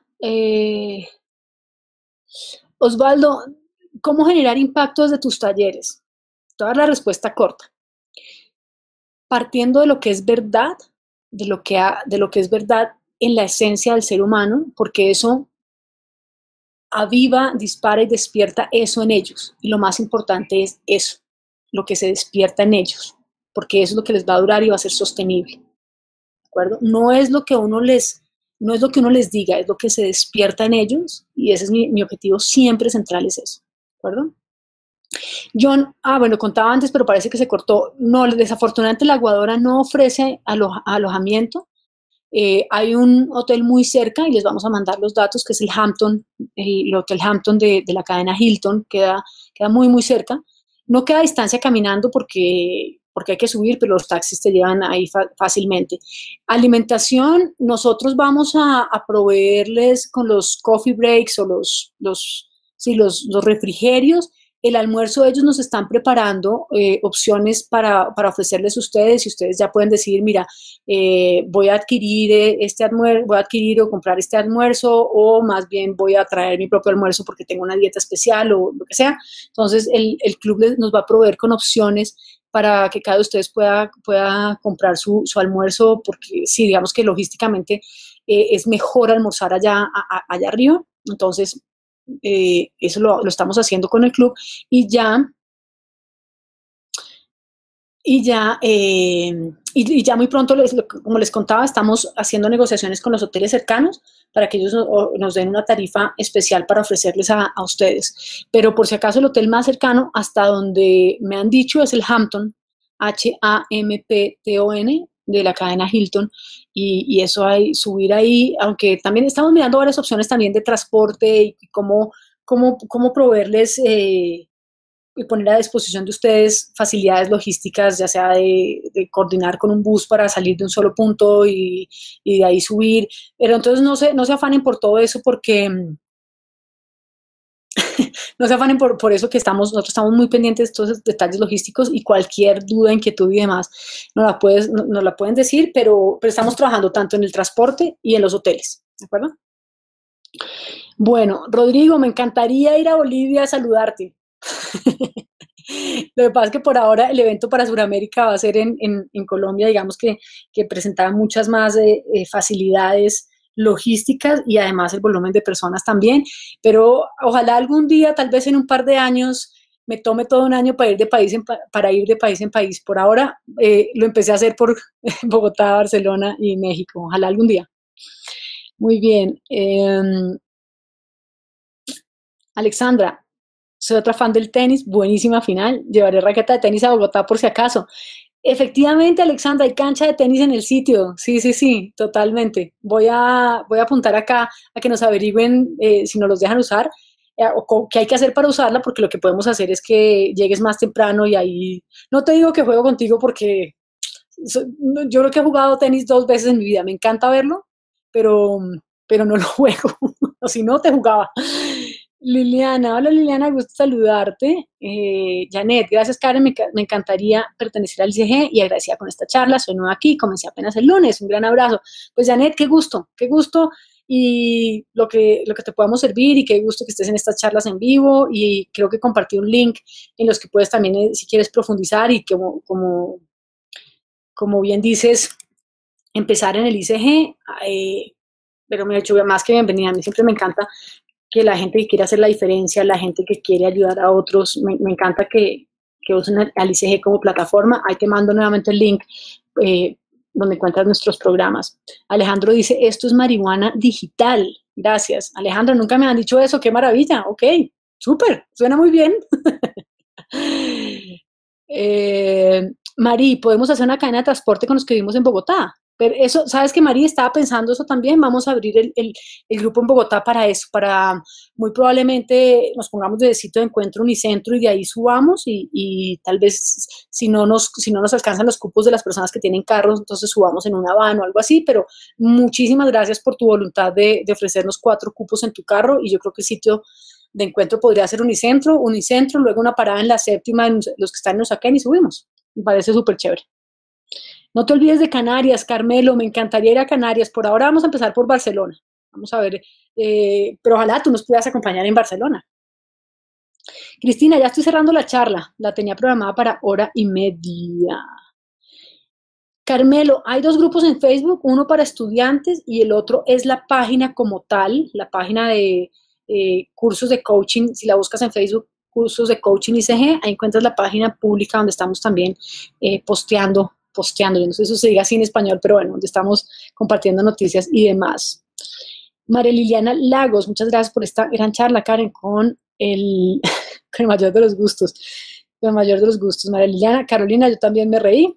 Osvaldo, ¿cómo generar impacto desde tus talleres? Te voy a dar la respuesta corta. Partiendo de lo que es verdad, de lo que es verdad en la esencia del ser humano, porque eso aviva, dispara y despierta eso en ellos. Y lo más importante es eso, lo que se despierta en ellos, porque eso es lo que les va a durar y va a ser sostenible. ¿De acuerdo? No es lo que uno les diga, es lo que se despierta en ellos, y ese es mi objetivo siempre central, es eso. ¿De acuerdo? John, bueno, contaba antes, pero parece que se cortó. No, desafortunadamente la Aguadora no ofrece alojamiento. Hay un hotel muy cerca y les vamos a mandar los datos, que es el Hampton, el Hotel Hampton de la cadena Hilton, queda muy, muy cerca. No queda distancia caminando porque hay que subir, pero los taxis te llevan ahí fácilmente. Alimentación, nosotros vamos a proveerles con los coffee breaks o los refrigerios. El almuerzo ellos nos están preparando opciones para ofrecerles a ustedes, y ustedes ya pueden decidir, mira, voy a adquirir voy a adquirir o comprar este almuerzo, o más bien voy a traer mi propio almuerzo porque tengo una dieta especial o lo que sea. Entonces el club nos va a proveer con opciones para que cada de ustedes pueda comprar su almuerzo, porque sí, digamos que logísticamente es mejor almorzar allá arriba. Entonces, eso lo estamos haciendo con el club, y ya y ya muy pronto, como les contaba, estamos haciendo negociaciones con los hoteles cercanos para que ellos nos den una tarifa especial para ofrecerles a ustedes. Pero por si acaso, el hotel más cercano, hasta donde me han dicho, es el Hampton, Hampton, de la cadena Hilton, y eso subir ahí, aunque también estamos mirando varias opciones también de transporte y cómo proveerles y poner a disposición de ustedes facilidades logísticas, ya sea de coordinar con un bus para salir de un solo punto y de ahí subir. Pero entonces no se afanen por todo eso, porque no se afanen por eso, que nosotros estamos muy pendientes de todos esos detalles logísticos, y cualquier duda, inquietud y demás nos la pueden decir, pero estamos trabajando tanto en el transporte y en los hoteles, ¿de acuerdo? Bueno, Rodrigo, me encantaría ir a Bolivia a saludarte. Lo que pasa es que por ahora el evento para Sudamérica va a ser en Colombia, digamos que presentaba muchas más facilidades logísticas, y además el volumen de personas también, pero ojalá algún día, tal vez en un par de años, me tome todo un año para ir de país en país. Por ahora lo empecé a hacer por Bogotá, Barcelona y México. Ojalá algún día. Muy bien. Alexandra, soy otra fan del tenis, buenísima final. Llevaré raqueta de tenis a Bogotá por si acaso. Efectivamente, Alexandra, hay cancha de tenis en el sitio. Sí, sí, sí, totalmente. Voy a apuntar acá a que nos averigüen si nos los dejan usar, o qué hay que hacer para usarla, porque lo que podemos hacer es que llegues más temprano, y ahí no te digo que juego contigo, porque yo creo que he jugado tenis 2 veces en mi vida. Me encanta verlo, pero, pero no lo juego. O si no, te jugaba. Liliana, hola Liliana, gusto saludarte. Janet, gracias Karen, me encantaría pertenecer al ICG y agradecida con esta charla. Soy nueva aquí, comencé apenas el lunes. Un gran abrazo. Pues Janet, qué gusto, y lo que te podamos servir, y qué gusto que estés en estas charlas en vivo, y creo que compartí un link en los que puedes también, si quieres profundizar, y como bien dices, empezar en el ICG, pero me ha hecho más que bienvenida. A mí siempre me encanta que la gente que quiere hacer la diferencia, la gente que quiere ayudar a otros, me encanta que usen al ICG como plataforma. Ahí te mando nuevamente el link donde encuentras nuestros programas. Alejandro dice, esto es marihuana digital. Gracias. Alejandro, nunca me han dicho eso, qué maravilla. Ok, súper, suena muy bien. Mari, ¿podemos hacer una cadena de transporte con los que vivimos en Bogotá? Pero eso, ¿sabes qué, María? Estaba pensando eso también. Vamos a abrir el grupo en Bogotá para eso, para muy probablemente nos pongamos de sitio de encuentro Unicentro y de ahí subamos y tal vez si no nos alcanzan los cupos de las personas que tienen carros, entonces subamos en una van o algo así. Pero muchísimas gracias por tu voluntad de ofrecernos 4 cupos en tu carro y yo creo que el sitio de encuentro podría ser Unicentro, luego una parada en la séptima, en los que están en Usaquén y subimos. Me parece súper chévere. No te olvides de Canarias, Carmelo, me encantaría ir a Canarias. Por ahora vamos a empezar por Barcelona. Vamos a ver, pero ojalá tú nos puedas acompañar en Barcelona. Cristina, ya estoy cerrando la charla. La tenía programada para 1h30. Carmelo, hay 2 grupos en Facebook, uno para estudiantes y el otro es la página como tal, la página de cursos de coaching. Si la buscas en Facebook, cursos de coaching ICG, ahí encuentras la página pública donde estamos también posteando, yo no sé si eso se diga así en español, pero bueno, donde estamos compartiendo noticias y demás. María Liliana Lagos, muchas gracias por esta gran charla, Karen, con el, con el mayor de los gustos. Con el mayor de los gustos, María Liliana. Carolina, yo también me reí.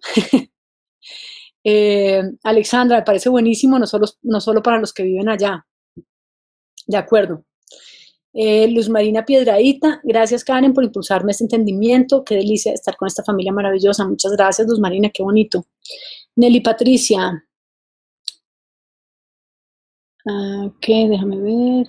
Alexandra, me parece buenísimo, no solo para los que viven allá. De acuerdo. Luz Marina Piedradita, gracias Karen por impulsarme este entendimiento, qué delicia estar con esta familia maravillosa, muchas gracias Luz Marina, qué bonito. Nelly Patricia, ok, déjame ver.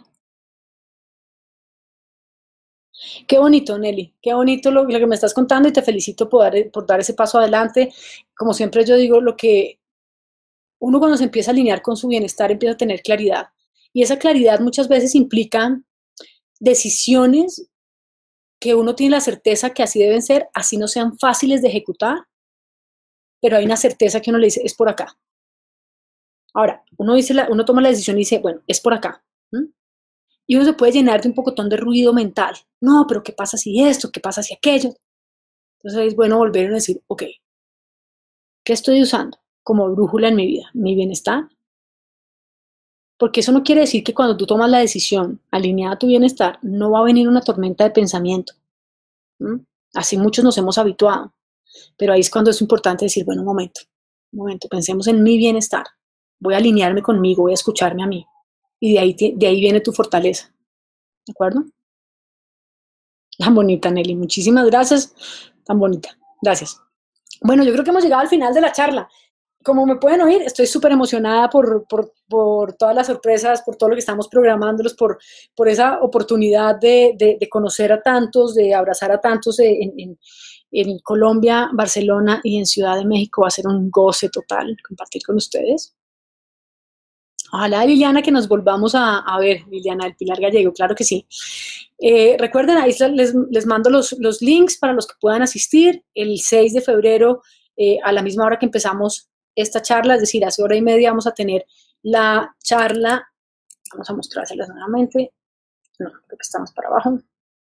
Qué bonito, Nelly, qué bonito lo que me estás contando y te felicito por dar ese paso adelante. Como siempre yo digo, lo que uno cuando se empieza a alinear con su bienestar empieza a tener claridad y esa claridad muchas veces implica decisiones que uno tiene la certeza que así deben ser, así no sean fáciles de ejecutar, pero hay una certeza que uno le dice, es por acá. Ahora, uno toma la decisión y dice, bueno, es por acá. Y uno se puede llenar de un pocotón de ruido mental. No, pero ¿qué pasa si esto? ¿Qué pasa si aquello? Entonces es bueno volver a decir, ok, ¿qué estoy usando como brújula en mi vida? ¿Mi bienestar? Porque eso no quiere decir que cuando tú tomas la decisión alineada a tu bienestar, no va a venir una tormenta de pensamiento. Así muchos nos hemos habituado. Pero ahí es cuando es importante decir, bueno, un momento, pensemos en mi bienestar. Voy a alinearme conmigo, voy a escucharme a mí. Y de ahí viene tu fortaleza. ¿De acuerdo? Tan bonita, Nelly. Muchísimas gracias. Tan bonita. Gracias. Bueno, yo creo que hemos llegado al final de la charla. Como me pueden oír, estoy súper emocionada por todas las sorpresas, por todo lo que estamos programándolos, por esa oportunidad de conocer a tantos, de abrazar a tantos en Colombia, Barcelona y en Ciudad de México. Va a ser un goce total compartir con ustedes. Ojalá, Liliana, que nos volvamos a ver, Liliana del Pilar Gallego, claro que sí. Recuerden, ahí les mando los links para los que puedan asistir el 6 de febrero a la misma hora que empezamos esta charla, es decir, hace 1h30 vamos a tener la charla. Vamos a mostrárselas nuevamente. No, creo que estamos para abajo.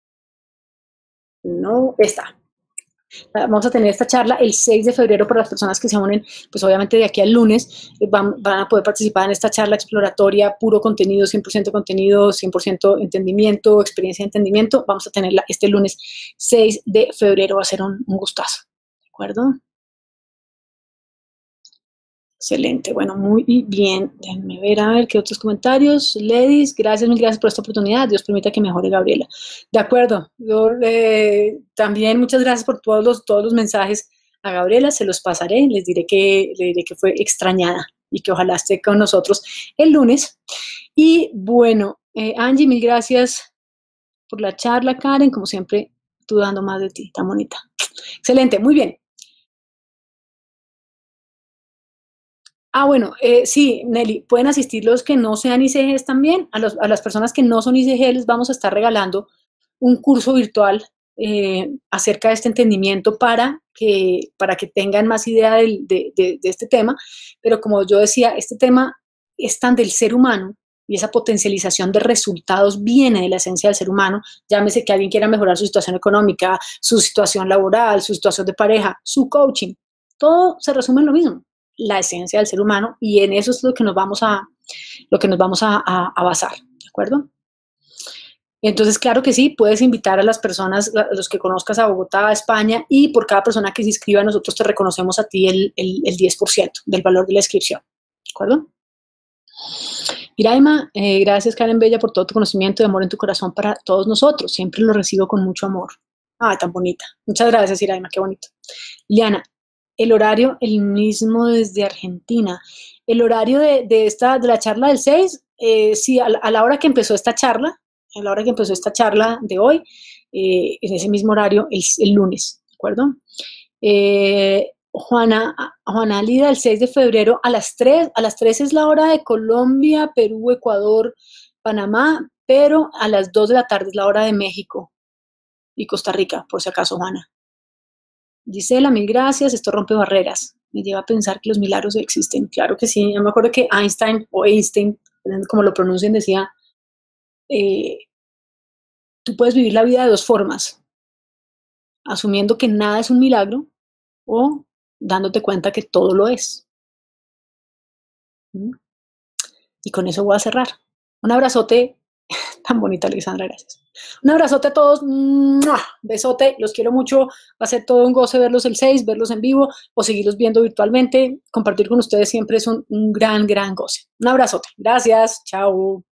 No, está. Vamos a tener esta charla el 6 de febrero para las personas que se unen, pues obviamente de aquí al lunes van a poder participar en esta charla exploratoria, puro contenido, 100% entendimiento, experiencia de entendimiento. Vamos a tenerla este lunes 6 de febrero, va a ser un gustazo, ¿de acuerdo? Excelente, bueno, muy bien. Déjenme ver, a ver, qué otros comentarios. Ladies, gracias, mil gracias por esta oportunidad. Dios permita que mejore, Gabriela. De acuerdo, yo también muchas gracias por todos los mensajes a Gabriela, se los pasaré, le diré que fue extrañada y que ojalá esté con nosotros el lunes. Y bueno, Angie, mil gracias por la charla, Karen, como siempre, tú dando más de ti, tan bonita. Excelente, muy bien. Bueno, sí, Nelly, pueden asistir los que no sean ICGs también. A las personas que no son ICG les vamos a estar regalando un curso virtual acerca de este entendimiento para que tengan más idea de este tema. Pero como yo decía, este tema es tan del ser humano y esa potencialización de resultados viene de la esencia del ser humano. Llámese que alguien quiera mejorar su situación económica, su situación laboral, su situación de pareja, su coaching. Todo se resume en lo mismo, la esencia del ser humano, y en eso es lo que nos vamos a basar, ¿de acuerdo? Entonces, claro que sí, puedes invitar a las personas, a los que conozcas, a Bogotá, a España, y por cada persona que se inscriba, nosotros te reconocemos a ti el 10% del valor de la inscripción, acuerdo? Iraima, gracias Karen Bella por todo tu conocimiento y amor en tu corazón para todos nosotros. Siempre lo recibo con mucho amor. Ah, tan bonita. Muchas gracias, Iraima, qué bonito. Liana, el horario, el mismo desde Argentina. El horario de la charla del 6, sí, a la hora que empezó esta charla, a la hora que empezó esta charla de hoy, en ese mismo horario, el lunes, ¿de acuerdo? Juana Lida, el 6 de febrero a las 3. A las 3 es la hora de Colombia, Perú, Ecuador, Panamá, pero a las 2 de la tarde es la hora de México y Costa Rica, por si acaso, Juana. Gisela, mil gracias, esto rompe barreras. Me lleva a pensar que los milagros existen. Claro que sí, yo me acuerdo que Einstein, como lo pronuncian, decía, tú puedes vivir la vida de dos formas, asumiendo que nada es un milagro o dándote cuenta que todo lo es. ¿Mm? Y con eso voy a cerrar. Un abrazote tan bonita, Alexandra, gracias. Un abrazote a todos, ¡mua! Besote, los quiero mucho, va a ser todo un goce verlos el 6, verlos en vivo o seguirlos viendo virtualmente. Compartir con ustedes siempre es un gran, gran goce. Un abrazote, gracias, chao.